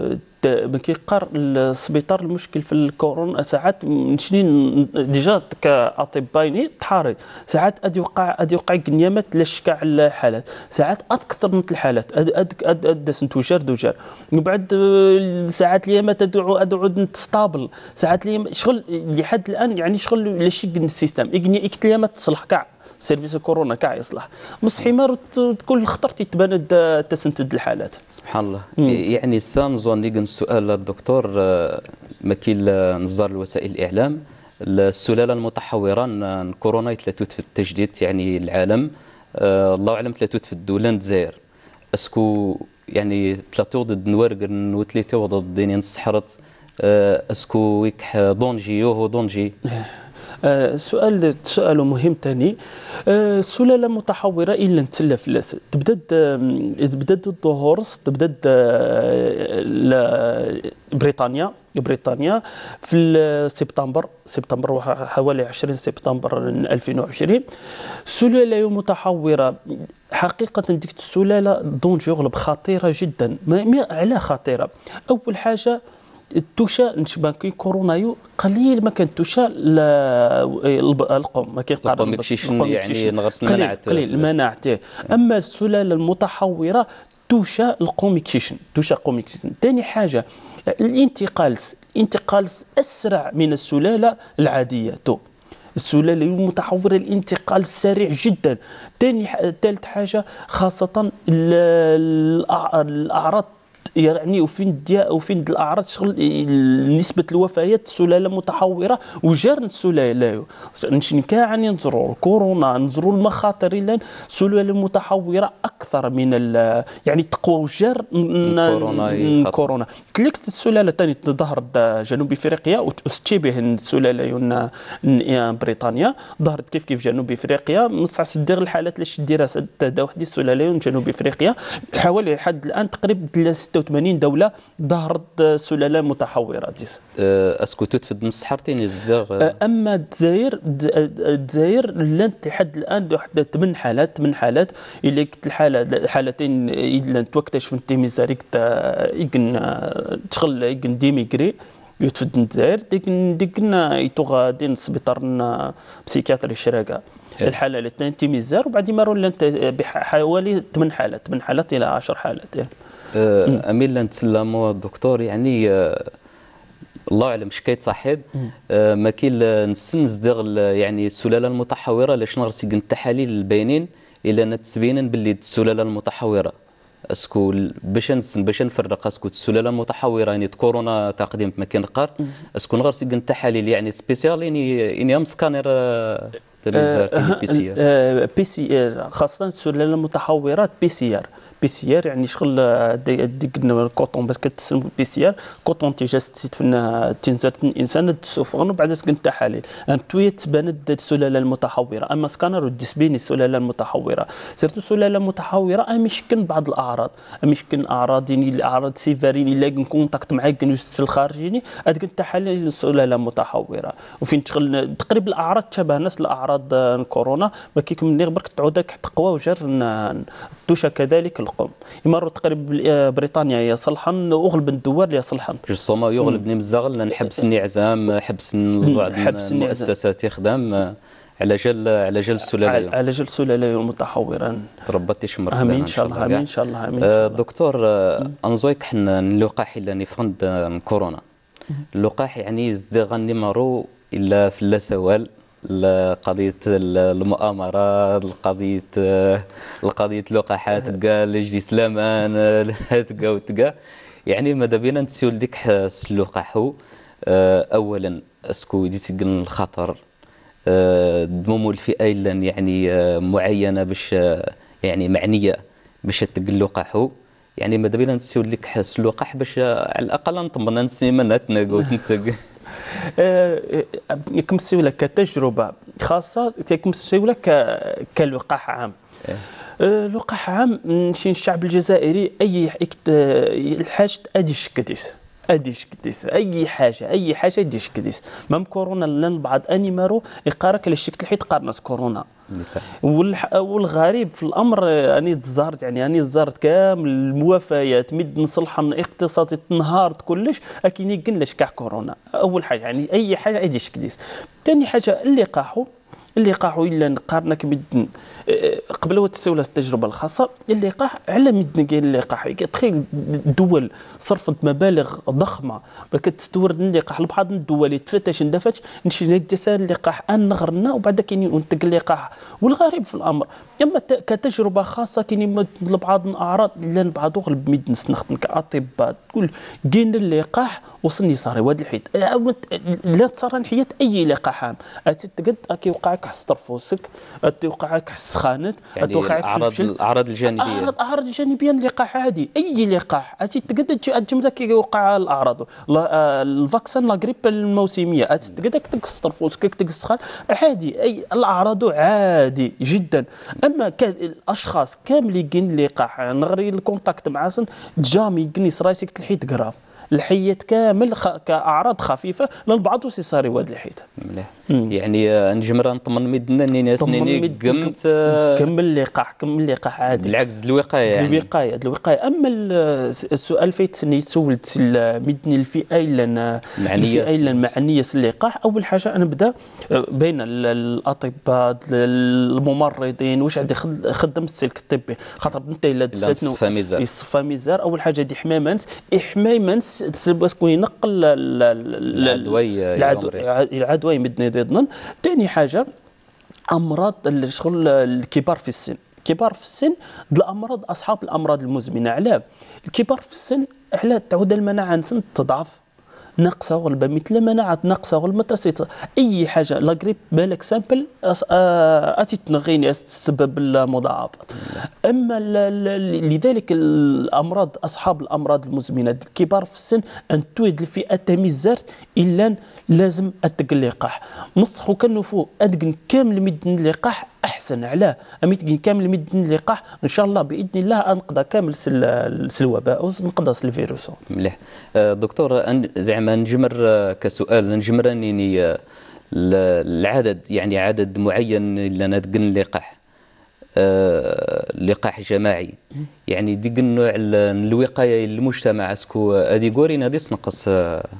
ما كيقار السبيطار المشكل في الكورونا ساعات نشنين ديجا كاطباء تحاري ساعات ادي وقع ادي وقع كنيامات لاش كاع الحالات ساعات اكثر من الحالات اد اد اد سنتوجر دوجر من بعد ساعات اليامات ادعو ادعو تستابل ساعات لي شغل لحد الان يعني شغل لاشي السيستم اكني اكتيامات تصلح كاع سيرفيس كورونا كاع يصلح مصحي مارو تكون الخطر تيتبان تسنتد الحالات سبحان الله. مم. يعني سانزون نيجن السؤال الدكتور مكيل نظار الوسائل الاعلام السلاله المتحوره كورونا تلاتوت في التجديد يعني العالم آه الله اعلم تلاتوت في الدوله الجزائر اسكو يعني تلاتو ضد نورقر وتلاتو ضد دينين الصحرت آه اسكو ويك دونجي يوهو دونجي آه سؤال سؤال مهم ثاني آه سلاله متحوره الا نتلف لاس تبدا تبدا الظهور تبدا بريطانيا بريطانيا في سبتمبر سبتمبر حوالي عشرين سبتمبر ألفين وعشرين سلاله متحوره حقيقه ديك السلاله دونجور خطيره جدا ما على خطيره اول حاجه التوشا نشبه كي كورونا قليل ما كان توشا القوم ما كاين القوم يعني نغرس المناعه قليل المناعه اما السلاله المتحوره توشا القوميكشن توشا قوميكشن. ثاني حاجه الانتقال الانتقال اسرع من السلاله العاديه تو السلاله المتحوره الانتقال سريع جدا. ثاني ثالث حاجه خاصه الاعراض يعني وفين ديا وفين الاعراض شغل نسبه الوفيات السلاله متحوره وجار السلاله نمشي كاع ننظروا كورونا ننظروا المخاطر لان السلاله المتحوره اكثر من يعني تقوى وجار كورونا كورونا تلك السلاله ثاني ظهرت جنوب افريقيا وتشبه السلاله بريطانيا ظهرت كيف كيف جنوب افريقيا نصع صدر الحالات اللي دراسه تاع واحد السلاله جنوب افريقيا حوالي لحد الان تقريبا ستة وثمانين دوله ظهرت سلاله متحوره ديس اسكو تتفد نص حارتين زدار اما الجزائر الجزائر لانت لحد الان واحد ثمان حالات ثمان حالات اللي كنت الحاله حالتين الا توكتشف في ميزاريك يمكن تشغل يمكن ديميغري يتفد الجزائر ديك ديك يتو غادي للسبيطار بسيكاتري الشراقه الحاله الاثنين تيميزار وبعد مارو لانت بحوالي ثمان حالات ثمان حالات الى عشر حالات يعني. أه اميل نتسلموا الدكتور يعني أه الله اعلم شكايت صحيد أه ما كاين نسن نصدغ يعني السلاله المتحوره لاش نغرسي التحاليل الباينين الا نتبين باللي السلاله المتحوره اسكو باش باش نفرق اسكو السلاله المتحوره يعني كورونا تقديم مكان قار اسكو نغرسي التحاليل يعني سبيسيال يعني يعني سكانر بي سي ار بي سي ار خاصه السلاله المتحوره بي سي ار بي سي ار يعني شغل ديك الكوطون بس كتسمى بي سي ار كوطون تيجاست فينا تنزل الانسان تسوفون وبعد تكون التحاليل انتويه تبانت السلاله المتحوره اما سكانر وديسبيني السلاله المتحوره سيرتو السلاله المتحوره امشكن بعض الاعراض امشكن اعراض يعني الاعراض سيفارين الا كونتاكت معاك نجس الخارجيني هذيك التحاليل السلاله المتحوره وفين تشغل تقريبا الاعراض تشابه نفس الاعراض كورونا ما كيكون ملي برك تعودك تقوى وجر توشا كذلك القوم يمروا تقريبا بريطانيا يا صلحا واغلب الدول اللي صلحا جوستومون يغلب نمزغل نحبس النعزام حبس بعض المؤسسات يخدم على جال على جال السلاله على جال السلاله المتحوره ربي تشمر امين ان شاء الله امين ان شاء الله امين آه دكتور آه انزويك حنا اللقاح الا نفرند كورونا اللقاح يعني زدغ نمرو الا في لا سوال قضيه المؤامره القضيه القضيه اللقاحات تلقى لجدي سلامان تلقى وتلقى يعني ماذا بينا نتسول ديك اللقاح اولا اسكو يديسقن الخطر دموم الفئه الا يعني معينه باش يعني معنيه باش تلقى اللقاح يعني ماذا بينا نتسول لك اللقاح باش على الاقل نطمن نسيمنات نقول كمسيو لك كتجربه خاصه كمسيو لك كلقاح عام لقاح عام شي الشعب الجزائري اي الحاجه اديش كديس اديش كديس اي حاجه اي حاجه اديش كديس مام كورونا لان بعض انيمارو يقارك للشكل حيت قارناس كورونا والغريب في الامر اني تزارت يعني اني تزارت كامل الموافيات مد نصلحا اقتصادي تنهارت كلش اكيد يقلش كاع كورونا اول حاجه يعني اي حاجه ايديش كديس. ثاني حاجه اللقاح اللقاح الا نقارنك مدن قبل وتسولى التجربه الخاصه اللقاح على مدن كاين اللقاح تخيل الدول صرفت مبالغ ضخمه كتستورد اللقاح لبعض الدول اللي تفتش اندفتش نمشي ندسا اللقاح ان نغرنا وبعد كاين ينتج اللقاح. والغريب في الامر اما كتجربه خاصه كاين بعض الاعراض اللي بعض غلب مدن نخدم كاطباء تقول كاين اللقاح وصلني صاري واد الحيط لا تصار نحيت اي لقاح تقد كيوقعك حس طرفوسك توقعك حس سخانت يعني توقعك الاعراض الاعراض الجانبيه الاعراض الاعراض الجانبيه اللقاح عادي اي لقاح تقد تجمد كيوقع الاعراض الفاكسين لا غريب الموسميه تقد تقص طرفوسك تقص سخان عادي اي الاعراض عادي جدا. اما الاشخاص كاملين كاين اللقاح نغري الكونتاكت مع سن جامي كنيس راسك تلحيت كراف الحيات كامل خ... كاعراض خفيفه للبعض وسيصاري واد الحيط مليح. يعني نجمر نطمن مدنا انني سنيني قمت كمل اللقاح كمل اللقاح عادي بالعكس الوقايه يعني الوقايه الوقايه. اما السؤال فايت سني تسولت مدني الفئه الا معنيه الفئه الا المعنيه اللقاح. اول حاجه نبدا بين الاطباء الممرضين واش عندي خدم السلك الطبي خاطر انت الا دساتنا يصفى ميزار. اول حاجه دي حمامان حمامان تكون ينقل العدوى العدوى يمدني ضمن. ثاني حاجه امراض الشغل الكبار في السن كبار في السن الامراض اصحاب الامراض المزمنه علاه الكبار في السن علاه تعود المناعه نسن تضعف ناقصه غلبه مثل مناعه ناقصه غلبه اي حاجه لا غريب بالك سامبل اتي تنغيني تسبب المضاعفات. اما لذلك الامراض اصحاب الامراض المزمنه الكبار في السن ان تويد الفئه تميزات الا لازم اتق اللقاح نصحو كنفو ادقن كامل مدن اللقاح احسن علاه اميتقن كامل مدن اللقاح ان شاء الله باذن الله انقضى كامل سل الوباء ونقضى الفيروس. مليح. دكتور زعما نجمر كسؤال نجمر انني العدد يعني عدد معين اللي ندقن اللقاح لقاح جماعي يعني ديك النوع الوقايه للمجتمع اسكو هذه كورين هذه تنقص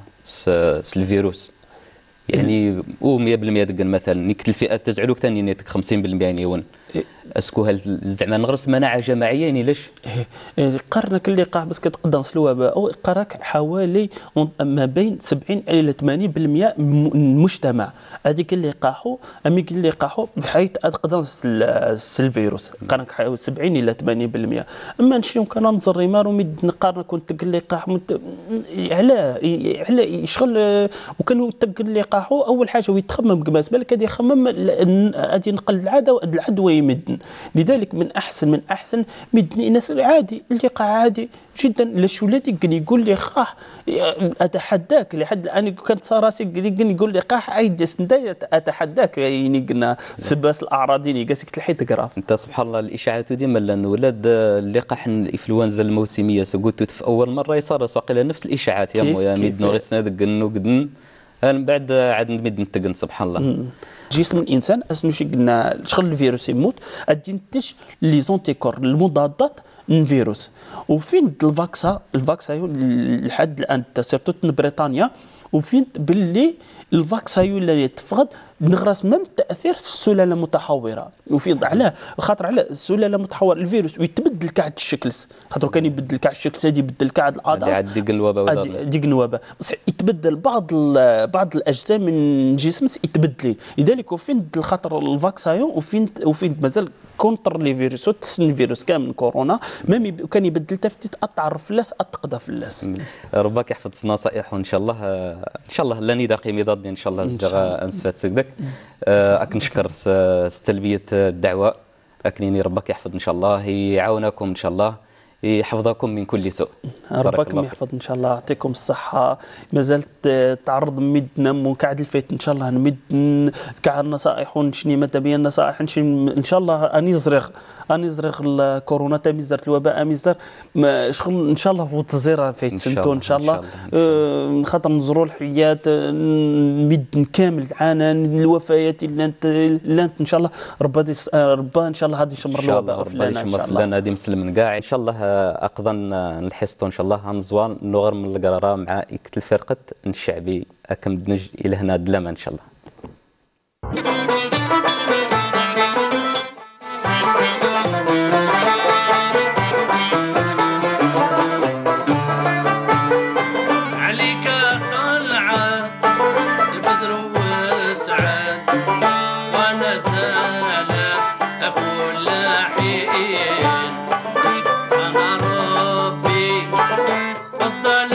الفيروس يعني او مية بالمية دقن مثلا نيك الفئات تزعلوك ثاني نيتك خمسين بالمية يعني ون اسكو هل زعما نغرس مناعه جماعيه يعني ليش؟ قارنك اللقاح بس كتقدم الوباء او قراك حوالي ما بين سبعين الى ثمانين بالمية من المجتمع هذيك اللقاح امي اللقاح بحيث تقدم الفيروس قارنك حوالي سبعين الى ثمانين بالمية. اما نمشيو كننظر ريمار ومد نقارن كنت اللقاح علاه علاه يشغل وكانوا تق اللقاح اول حاجه ويتخمم كماس بالك غادي يخمم غادي نقل العدوى العدوى يمدن. لذلك من احسن من احسن مدني ناس عادي اللقاح عادي جدا. لاش ولادي كان يقول لي خاه اتحداك لحد الان كنت صار راسي يقول لي قاح عيد سنداي اتحداك يعني قلنا سباس الاعراضي قاسك تلحيت كراف. انت سبحان الله الاشاعات ديما لان ولاد اللقاح الانفلونزا الموسميه سقلت في اول مره يصير واقيلا نفس الاشاعات يا مو يا ميدنو غير سناد قنو قدن من بعد عاد نمد نتقن سبحان الله. جسم الانسان اسنو شي قلنا شغل الفيروس يموت ادي نتج لي زونتيكور المضادات للفيروس. وفين الفاكسا الفاكسا لحد الان سيرتو بريطانيا وفين باللي الفاكسا اللي تفقد نغرس مم تاثير السلاله المتحوره. وفي علاه خاطر على السلاله المتحوره الفيروس ويتبدل كاع الشكل خاطر كان يبدل كاع الشكل هذه يبدل كاع الاعضاء ديك الوباء ديك الوباء بس يتبدل بعض بعض الاجزاء من الجسم يتبدل. لذلك وفين الخطر الفاكسايون وفين وفين مازال كونتر لي فيروس تسن الفيروس كامل كورونا ميم كان يبدل تفتيت اطعر فلاس اتقضى فلاس. ربك يحفظ نصائح وان شاء الله ان شاء الله لاني داقي مضاد ان شاء الله زدغا انسفات سكدك اك نشكر استلبيه الدعوه اكنيني ربك يحفظ ان شاء الله يعاونكم ان شاء الله يحفظكم من كل سوء. ربكم يحفظ ان شاء الله يعطيكم الصحه. مازالت تعرض مد نمو كعد الفيت ان شاء الله نمد كاع النصائح ونشني متى بيا النصائح نشي ان شاء الله اني زرغ اني زرغ الكورونا تميزر الوباء ميزر شغل ان شاء الله وتزير فيت سنتو ان شاء الله خاطر نزروا الحيات مد كامل عانا الوفيات اللي انت ان شاء الله ربي ربي ان شاء الله غادي يشمر الوباء فلان ان شاء الله فلان غادي مسلم كاع ان شاء الله اقضى نحسطو ان شاء الله هنزوان نغر من القراره مع يكتل فرقه الشعبي اكم دنج الى هنا دلما ان شاء الله. كل حين أنا ربي فضل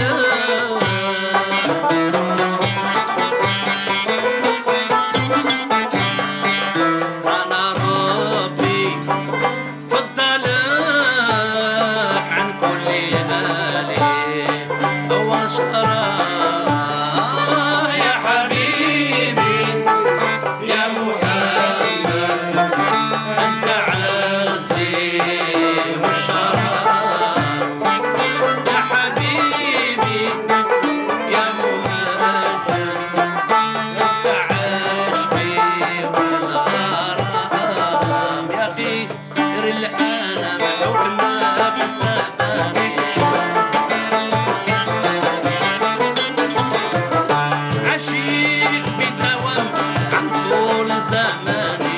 أنا ربي فضل عن كل هالي وشرى يا حبيبي يا محمد أنت عزي والشرف يا حبيبي يا ممجد أنت عشقي والغرام يا أخي غير الأنا حكمك فاتني عشيق بدوام عن طول زماني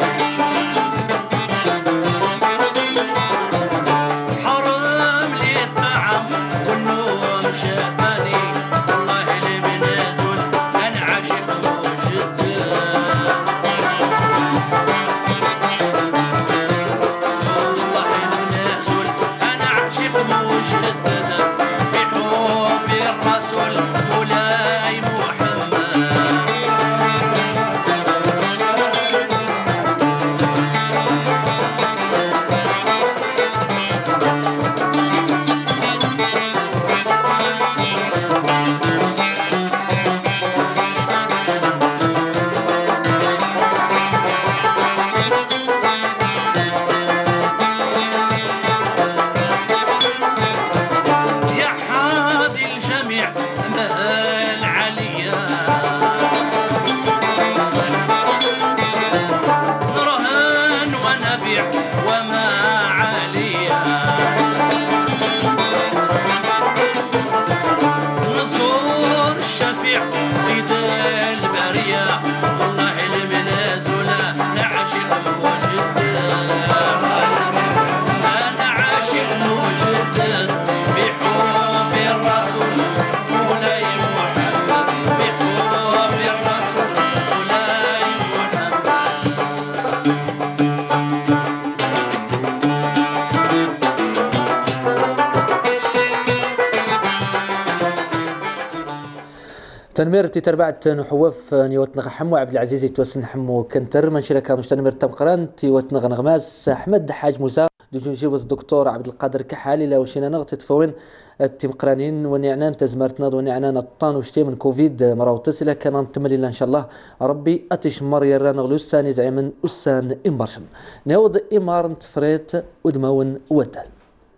حرام لي الطعم والنوم شافاني والله اللي بنازل انا عاشق موجد والله اللي بنازل انا عاشق موجد في حب الرسول مولاي محمد يا حاضي الجميع مهال عليا نرهن ونبيع وما عليا نزور الشفيع سيد البرية والله المنازل نعشق موجد أنا عاشق موجد في حب الرسول مولاي محمد في حب الرسول مولاي تنمير تتربعت نحوف نيوت نغ حمو عبد العزيز يتوسن حمو كنتر من شركة مش تنمير تمقران تيوت نغ نغماس أحمد حاج موسى دوجون جيوز الدكتور عبد القادر كحالي لو شينا نغ تتفون التمقرانين ونعنان تزمرتنا ونعنان الطان وشتي من كوفيد مراو تسلة كان نتملي ان شاء الله ربي اتش مريا نغلو الساني زعيمن السان امبرشن نعود امار تفريت ودمون ودال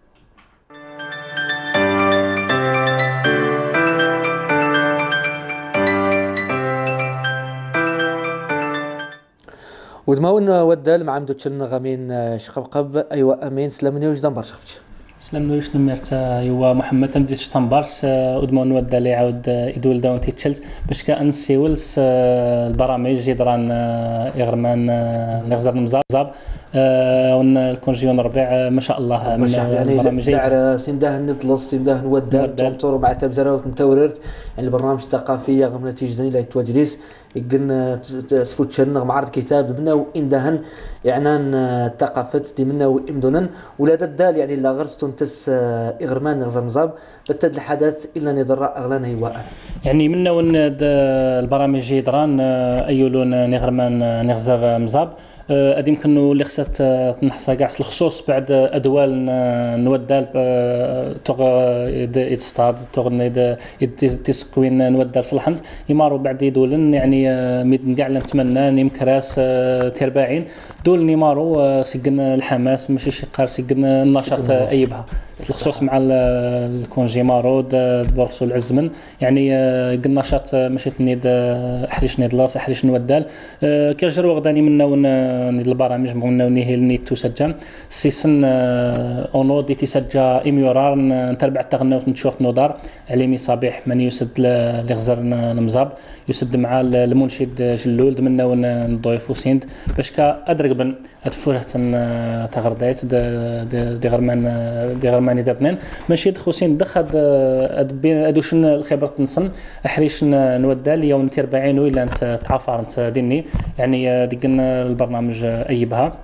ودمون ودال مع عمدو تشلنا غامين شقبقب ايوا امين سلامني وجدان برشفتش سلام نويش نمرت يوا محمد تمديت شطنبارش ودمون ودا لي عاود يدول داون تيتشلت باش كان سيولس البرامج يدران اغرمان نغزر نمزاب ون الكونجيون ربيع ما شاء الله من البرامج يعني سنده نطلص سنده نودا دكتور مع تبزرات نتوررت يعني البرنامج الثقافي غم نتيجه الى توجريس يقن سفوت شنغ معرض كتاب بنا وإندهن إعنان الثقافة دي منا وإمدونن ولا دال يعني لا غرستون تس إغرمان نغزر مزاب بتد الحدث إلا نضر أغلانا يواء يعني منا ون البرامج يدران أيولون نغرمان نغزر مزاب ادي يمكن اللي خصات تنحصى كاع الخصوص بعد ادوال نودال توغ يتصطاد توغ يتسقوين نودال صلحنت يمارو بعد يدولن يعني ميدن كاع نتمنى نيمكراس ترباعين دول نيمارو سجن الحماس ماشي شي قار سجن النشاط ايبها الخصوص مع الكونجي مارود بورسو العزمن يعني النشاط ماشي تنيد احريش نيد لاص احريش نودال كيجرو غداني منا البرامج مغنا نهي نيتو سجام سيسن اونو دي تسجى اميورار نتربع التغنوت نشوف نودار عليمي صبيح من يسد لغزر نمزاب يسد مع المنشد جلول دمنا ونضيفو سيند باش كا ادرقبن اتفرهت تغردايت دي غرمان دي غرماني دابنين ماشي دخوسين دخد ادوشن الخبره تنصن احريش نودال يوم أربعين ولا انت تعافر انت ديني يعني ديك البرنامج ايبها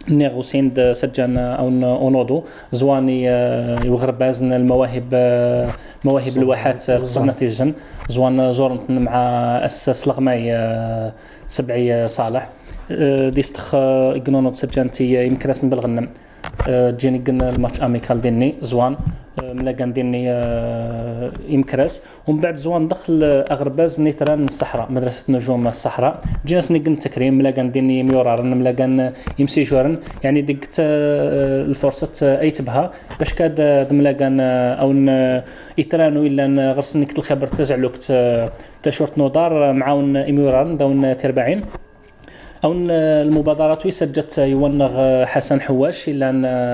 نيغوسيند سجان او اونودو زواني يغربازن المواهب مواهب الواحات قصرنا تيجن زوان زورنت مع اساس لغماي سبعي صالح ديستخ يقنونو سجانتي يمكن راس نبلغن جيني قلنا الماتش اميكال ديني زوان ملاقان ديني يمكرس ومن بعد زوان دخل اغرباز نيتران الصحراء مدرسه نجوم الصحراء جينا سنقن تكريم ملاقان ديني ميورارن ملاقان يمسي جورن يعني دقت الفرصه ايتبها باش كاد ملاقان او يترانو الا غرسنك الخبر تزعلوك تشورت نودار معاون اميورارن داون تربعين او المبادرات ويسجت يونغ حسن حواش الا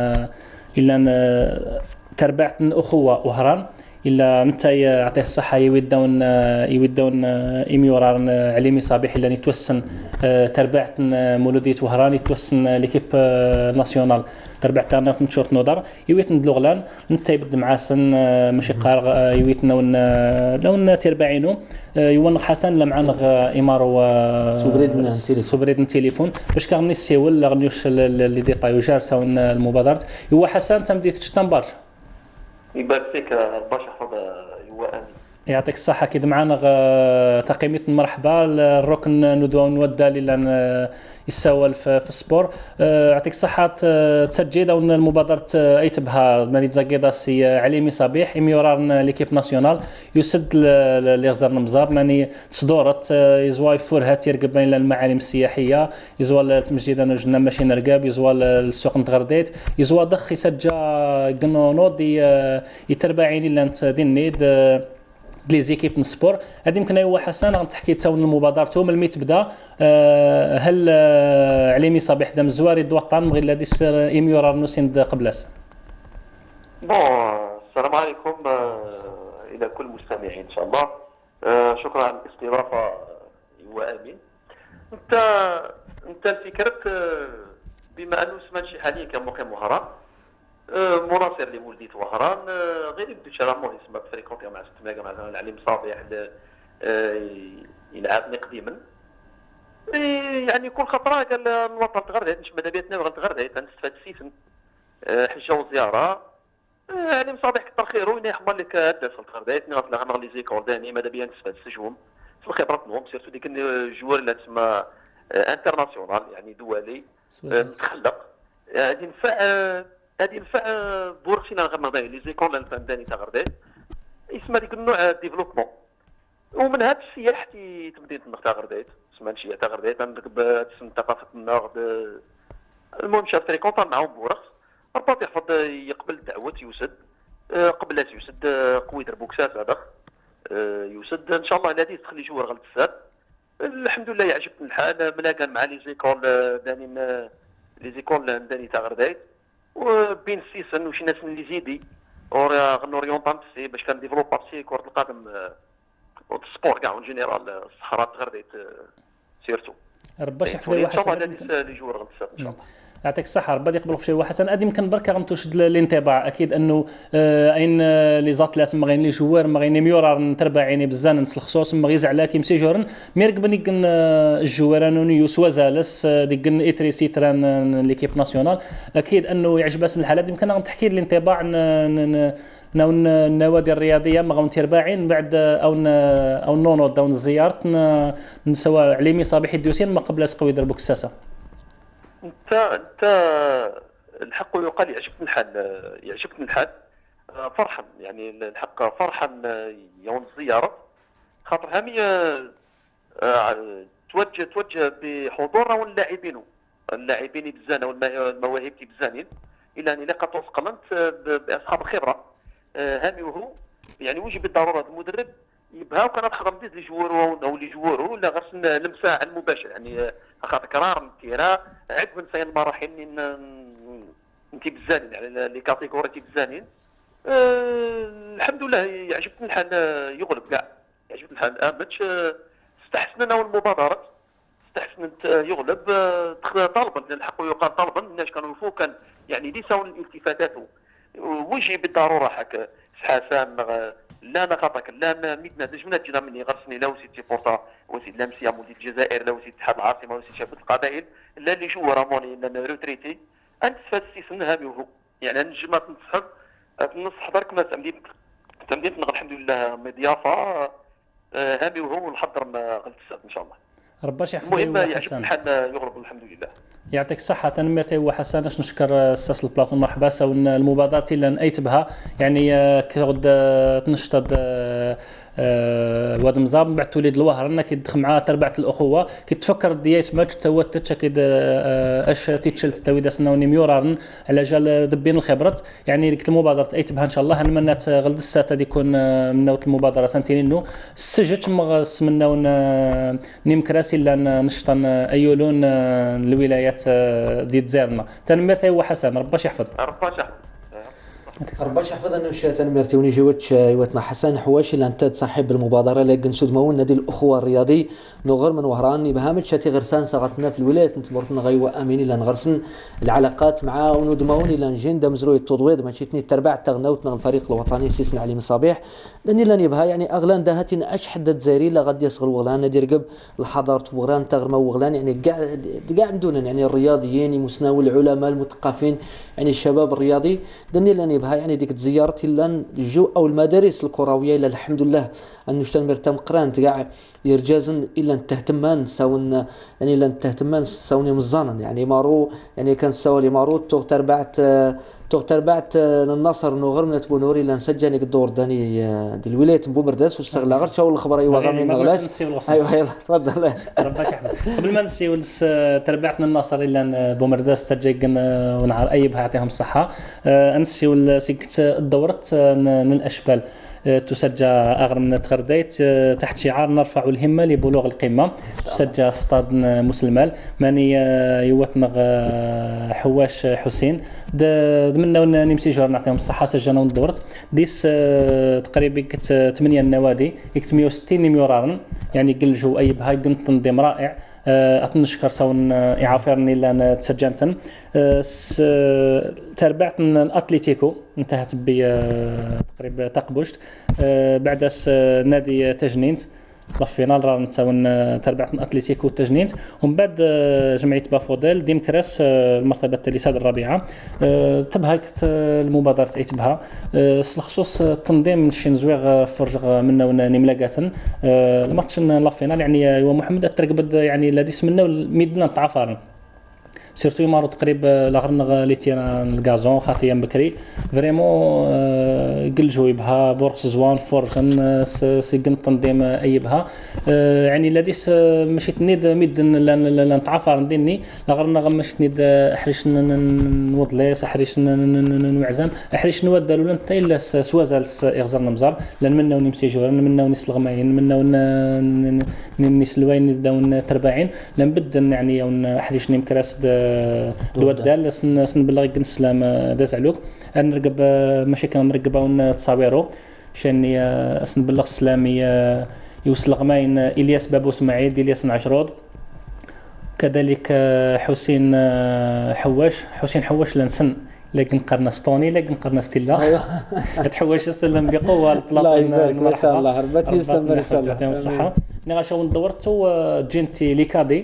الا تربعت اخوه وهران الا انت يعطيه الصحه يودون يودون اميورارن عليمي صبيح الا يتوسن تربعت مولوديه وهران يتوسن ليكيب ناسيونال تربعت انا في شورت نودر يويت ندلغلان انت يبد معاسن ماشي قار يويت نون لون تربعينو يون حسن لمعنغ امارو سوبريدنا سوبريدنا تليفون باش كغني السيول غنيوش لي ديطاي وجارسون المبادرات هو حسن تمديت تشتنبر يبارك فيك باش حفظ هو امين يعطيك الصحه كيد معنا تقييميه مرحبا الركن ندو نودا لان يساول في السبور يعطيك الصحه تسجيل او المبادره ايتبها مالي زاكيداسي عليمي صبيح اميورارن ليكيب ناسيونال يسد لي غزر نمزاب ماني تصدورت يزوا يفورها يرقب بين المعالم السياحيه يزوا التمجيد انا جنا ماشي نرقاب يزوا السوق نتغرديت يزوا دخ يسجى قنونو دي يتربعين الا انت دينيد لي زيكيب نسبور هذه يمكن هو حسن غنتحكي تاون المبادرته من المي تبدا هل عليمي صبيح دام زواري الوطن بغي لا ديس اميورار نوسيند قبلاس بون السلام عليكم الى كل المستمعين ان شاء الله شكرا على الاستضافه هو امين انت انت الفكرك بما انه سمعت شي حاليا كمقيم وهران مناصر لمولدية وهران غير يبدو شرامون يسمى فريكونتي مع ستماكا مع العليم صابح يلعبني قديما يعني كل خطره قال نوطن تغرديت نش ماذا بيتنا بغا تغرديت نستفاد السيفن حجه وزياره عليم صابح كثر خيرو وين يحمل لك هداف تغرديت نغطي غنغلي زيكور داني ماذا بيا نستفاد السجوم في الخبرات نوم سيرتو ديك الجوار اللي تسمى انترناسيونال يعني دولي متخلق غادي ينفع هذه ينفع بورسينا غنغدا لي زيكول الفنداني تاع غرديت يسمى ديك النوع ديفلوبمون ومن هذا السياح تي تمدينه النخ تاع غرديت سما نشي تاع غرديت عندك تسمى ثقافه النغد المهم شاف فريكونطون معاهم بورخ رباط يحفظ يقبل دعوه يوسد قبلات يوسد قويدر بوكسات هذا يوسد ان شاء الله الذي تخلي جوار غلط الساد الحمد لله يعجبني الحال ملاقا مع لي زيكول داني لي زيكول داني تاع غرديت وبين السيسن وشي ناس اللي زيدي اور غنوريونطان سي باش كان ديفلوبا سي كره القدم والسبور كاع اون جينيرال الصحراء تغرديت سيرتو رباش يحفظ واحد لي جوار غنتساب ان شاء الله يعطيك الصحه ربي يقبل في شي واحد حسن ادي يمكن بركه غنتوشد الانطباع اكيد انه اين لي زاتلات ما غين لي جوار ما غين ميورار نتربع عيني بزاف نسل خصوص ما غيزعلا كيمسي جورن ميرك بني كن الجوارانون يوسوا زالس ديك ايتريسي تران ليكيب ناسيونال اكيد انه يعجبها الحالات يمكن غنتحكي الانطباع ناو النوادي الرياضيه ما غون ترباعين بعد او او نونو داون الزيارت نسوا عليمي صباحي الدوسين ما قبل اسقوي دربوك الساسه انت انت الحق يقال يعجبني الحال يعجبني الحال فرحا يعني الحق فرحا يوم الزياره خاطر هامي توجه توجه بحضورنا واللاعبين اللاعبين بزانا والمواهب بزانين الى ان لقى توسقلنت باصحاب الخبره هامي وهو يعني وجب بالضروره المدرب يبها وكان نحضر ندير لي جوارو او لي جوارو ولا غاس المساعة المباشر يعني خاطر كرار نتيرا عقب نسى المراحل انت بزانين يعني لي كاتيجوري تي بزانين أه الحمد لله يعجبني الحال يغلب كاع يعجبني الحال امتش استحسننا والمبادرات استحسنت يغلب طالبا الحق يقال طالبا الناس كانوا فوق كان يعني ليس الالتفاتات وجهي بالضروره حك حسن لا انا خاطرك لا ما ميدنا جمنا تجينا مني غرسني لا وسيتي بورتا وسيد لامسيا مولي الجزائر لا وسيد اتحاد العاصمه وسيد شعب القبائل لا اللي جو راموني لا روتريتي انت فاسيسن هامي وهو يعني نجمات نصحب نصح درك ما تمديت تمديت الحمد لله مضيافه هامي وهو نحضر ما غلت ان شاء الله رباش يحفظك. المهم يعجب الحال يغلب الحمد لله. يعطيك الصحة. أنا مرتي وحسن باش نشكر الساس البلاطون مرحبا ساو المبادرة اللي نأيت بها يعني كغد تنشطد واد مزاب من بعد توليد الوهر انا كيدخل معاه تربعه الاخوه كيتفكر ديات ماتش تو تتشكد اش تيتشلت توي داسنا ونيميورارن على جال دبين الخبرات يعني ديك المبادره ايت بها ان شاء الله نمنات غلد الساعه هذه يكون من نوت المبادره سنتينو سجت ما سمنا نيم كراسي لان نشطن ايولون الولايات ديال زيرنا تنمرتي وحسن رباش يحفظ رباش يحفظ رباش يحفظ أنه شاتن مرتوني جوتش يوتنا حسن حواشي لأنت صاحب المبادرة لكن سود مون نادي الأخوة الرياضي نغر من وهران بهامت شاتي غرسان صغتنا في الولايات نتمرتنا غيوة أميني لأن غرسن العلاقات مع ونود موني لأن جين دم زروي التضويض ما شيتني تربع تغنوتنا الفريق الوطني سيسن علي مصابيح لأني لان يبها يعني أغلان دهاتين أش حدد زيري لغد يصغر وغلان نادي رقب الحضارة وغلان تغرما وغلان يعني قاعد قاعد دون يعني الرياضيين مسناوي العلماء المثقفين يعني الشباب الرياضي لأني لان يبها يعني ديك زيارتي لان جو او المدارس الكرويه الا الحمد لله انه شتن مرتم قران تقع يرجازن الا تهتمان ساون يعني لان تهتمان ساوني مزانا يعني مارو يعني كان ساولي مارو تو تربعت تو تربعت النصر نغر من تبونوري لان سجاني الدور داني دي الولايه بومرداس واستغلا غير شاو الخبر ايوا غامي نغلاش ايوا يلا تفضل ربك يحفظك قبل ما نسي ولس تربعتنا النصر الا بومرداس سجن ونعر ايبها يعطيهم الصحه انسي ولا سكت دورت من الاشبال تسجى أغرب من تغرديت تحت شعار نرفع الهمة لبلوغ القمة تسجى استاد مسلمال ماني يوتنغ حواش حسين دمنا نمسي جور نعطيهم الصحة سجلنا ودورت ديس تقريبا كت ثمانية النوادي يكت مية وستين ميورارن يعني قلجوا أي بهاي قنت تنظيم رائع أتنشكر سون إعافرني لأن تسجمتن تربعت من الأتليتيكو انتهت ب تقريبا تقبشت بعد نادي تجنينت لفينال راه نتاون تربعت من أتليتيكو تجنينت ومن بعد جمعية بافوديل ديمكراس المرتبة الثالثة الرابعة تبها المبادرة تاعتبها الخصوص التنظيم شي نزويغ فرجغ منا ونملاقاتن الماتش لافينال يعني هو محمد الترقبد يعني الذي سمنا ميدنا تعافرن سيرتو يمارو تقريبا لاغرنا لي تيران الغازون خاطيا بكري فريمون قلجوا يبها بورس زوان فورجن سيقن تنظيم ايبها يعني الذي ماشي تنيد ميد نتعافر نديني لاغرنا ماشي تنيد احريش نوضليس احريش نوعزم احريش نودلو لان حتى الا سوازال يغزرنا مزار لان منا ونمسي جورن منا ونس الغماين منا ونسلوين داون ترباعين لان بدن يعني احريش نمكراس الودال سن بلغ السلام داز علوك نرقب ماشي كنرقب ونتصاويرو شاني سن بلغ السلامي يوصل غماين الياس بابو اسماعيل الياس عشرود كذلك حسين حواش حسين حواش لنسن لكن قرنا ستوني لكن قرنا ستيلا ايوه تحواش السلام بقوه البلاطون ما شاء الله ربات يستمر ان شاء الله يعطيهم الصحه انا غاشو دورتو جينتي ليكادي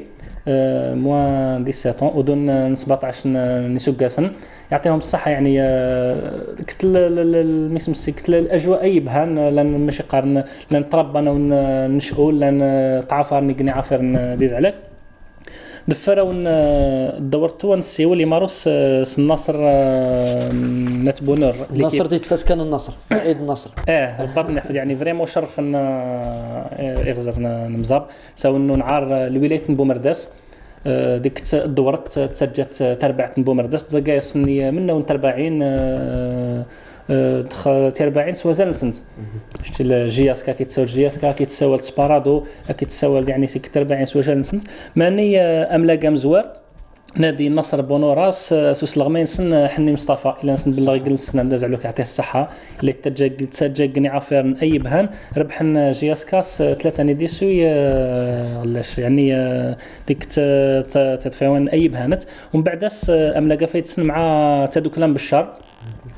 موان سبعطعش ودون سبعطعش نسوقاسن يعطيهم الصحه يعني كت المسمسي كت الاجواء اي بهان لان ماشي قارن لان تربنا ونشؤوا لان تعافر نقني عافر ديز عليك دفرون دورتو نسيو اللي ماروس النصر نتبونر النصر تيتفاس كان النصر عيد النصر اه بالضبط نحفظ يعني فريمون شرف ان يغزرنا نمزاب ساو انه نعار الولايه بومرداس ديك دورت تسجلت تربعت بومرداس زقايس منا ونتربعين دخل تربعين سوازال سنت شتي الجياسكا كيتساوى الجياسكا كيتساوى السبارادو كيتساوى يعني سي تربعين سوازال سنت ماني املاقه مزوار نادي النصر بونوراس سوس لغمين سن حني مصطفى الا نسن بالله جلسنا نداز عليك يعطيه الصحه اللي تسجل تسجل عافير اي بهان ربحنا جياسكاس ثلاثه نديسوي علاش يعني ديك تتفاون اي بهانت ومن بعد املاقه فايت سن مع تادوكلان بالشار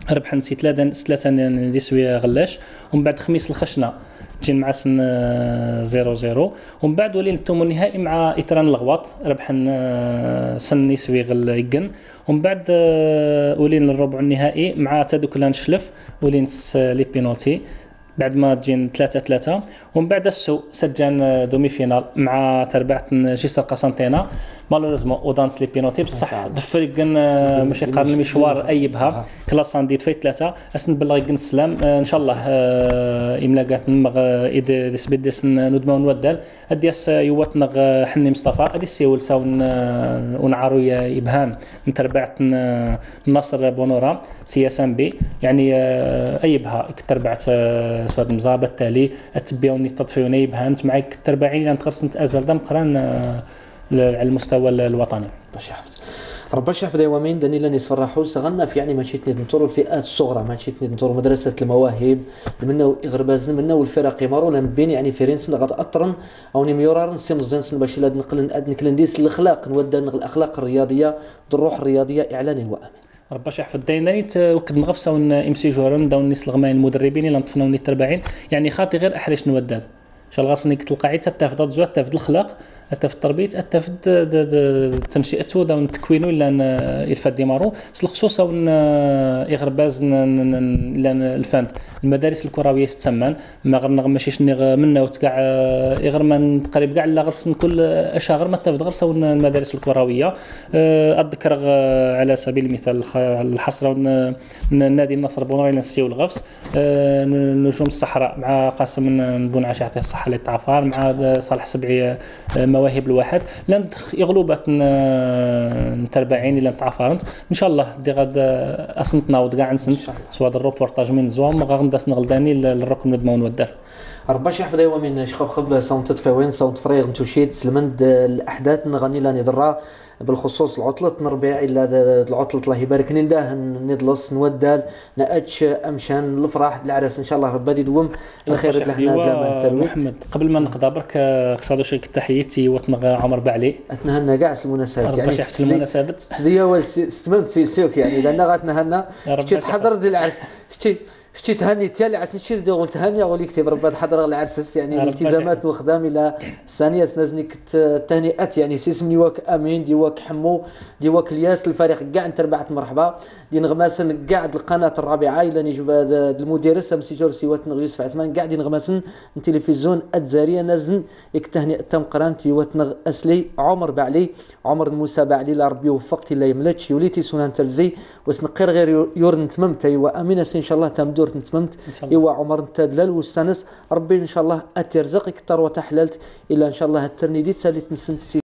ربح نسي ثلاثة ثلاثة نسوي غلاش، ومن بعد خميس الخشنة تجي مع سن زيرو زيرو، ومن بعد ولين التوم النهائي مع إتران الغواط ربح سن يسوي غل يقن، ومن بعد ولين الربع النهائي مع تدوك لانشلف ولين لي بينالتي بعد ما تجين ثلاثة ثلاثة، ومن بعد السو سجان دومي فينال مع تربعت جيسر قسنطينة مالوريزمون ودانس لي بينالتي بصح دفرق ماشي قارن المشوار ايبها كلاسان ديت في ثلاثة اسن بالله يقن السلام ان شاء الله املاقات نمغ اذا سبدس ندمون ودال اديس يوتنغ حني مصطفى ادي سيول ساون ونعارو يبهان نتربعت النصر بونورا سي اس ام بي يعني ايبها كتربعت سواد مزابه التالي اتبيوني تطفيوني يبهان معك تربعين نتقرصنت ازل دم قران على المستوى الوطني. باش حفظ ربا شاف دوامين دنيلا يصرحوا سغلنا في يعني ماشيت نتنطروا الفئات الصغرى ماشيت نتنطروا مدرسه المواهب منا غرباز منا والفرق يمروا لان بين يعني فيرنس غاد اطرن او نيميورار نسيم زنسن باش لا نقل نكلنديس الاخلاق نودا الاخلاق الرياضيه الروح الرياضيه اعلاني وامن. ربا شاف الديناني وكد نغفسا ون ام سي جورن داون نيس الغماين المدربين اللي نطفناو ني تربعين يعني خاطي غير احرش نودان ان شاء الله غاسني كتلقى تافد زوات تافد الاخلاق تافد التربيه تافد تنشئته داون تكوينه الا الفاد ديمارو خصوصا ون يغرباز لان الفند المدارس الكرويه تسمن ما غير ماشيش منا وتكاع يغير ما تقريب كاع لا غرس كل اشهر ما تافد غرس المدارس الكرويه اذكر على سبيل المثال الحصره نادي النصر بونوري نسيو الغفص نجوم الصحراء مع قاسم بن عاش يعطيه الصحه للتعفار مع صالح سبعي مواهب الواحد لان يغلبات نتربعين الى نتعفرنت ان شاء الله دي غاد اصنتنا ود كاع نسنت سوا الروبورتاج من زوام غنداس نغلداني للركن ندمون ودار ربا شي حفظ يوم من شخب خب صوت تفاوين صوت فريغ نتوشيت سلمند الاحداث نغني لا نضرا بالخصوص العطلة الربيع إلا العطلة الله يبارك نداه ندلص نودال نأتش أمشان الفرح العرس إن شاء الله ربي يدوم الخير لحنا دابا محمد قبل ما نقضى برك خصادو شي تحياتي وطنغ عمر بعلي اتنهنا كاع المناسبات يعني المناسبات تسديه استممت سيسوك يعني لان غاتنهنا شتي تحضر ديال العرس شتي شتي تهني تالي عرس شي ديال تهني اقول لك تبر ربي تحضر العرس يعني الالتزامات وخدام الى ثانيه سنازنيك التهنئات يعني سيسمني واك امين ديواك حمو ديواك الياس الفريق كاع نتربعت مرحبا دي نغماسن كاع القناه الرابعه الى نجب المديرس مسيجور سيوات يوسف عثمان كاع دي نغماسن التلفزيون الجزائريه نازن التهنئه تم قرانتي وتنغ اسلي عمر بعلي عمر موسى بعلي لا ربي وفقتي لا يملتش وليتي سنان تلزي وسنقير غير يورن تممت ايوا امين ان شاء الله تمدور نتممت ايوا عمر تدلل والسنس ربي ان شاء الله اترزق كثر وتحللت الا ان شاء الله الترنيديت ساليت نسنت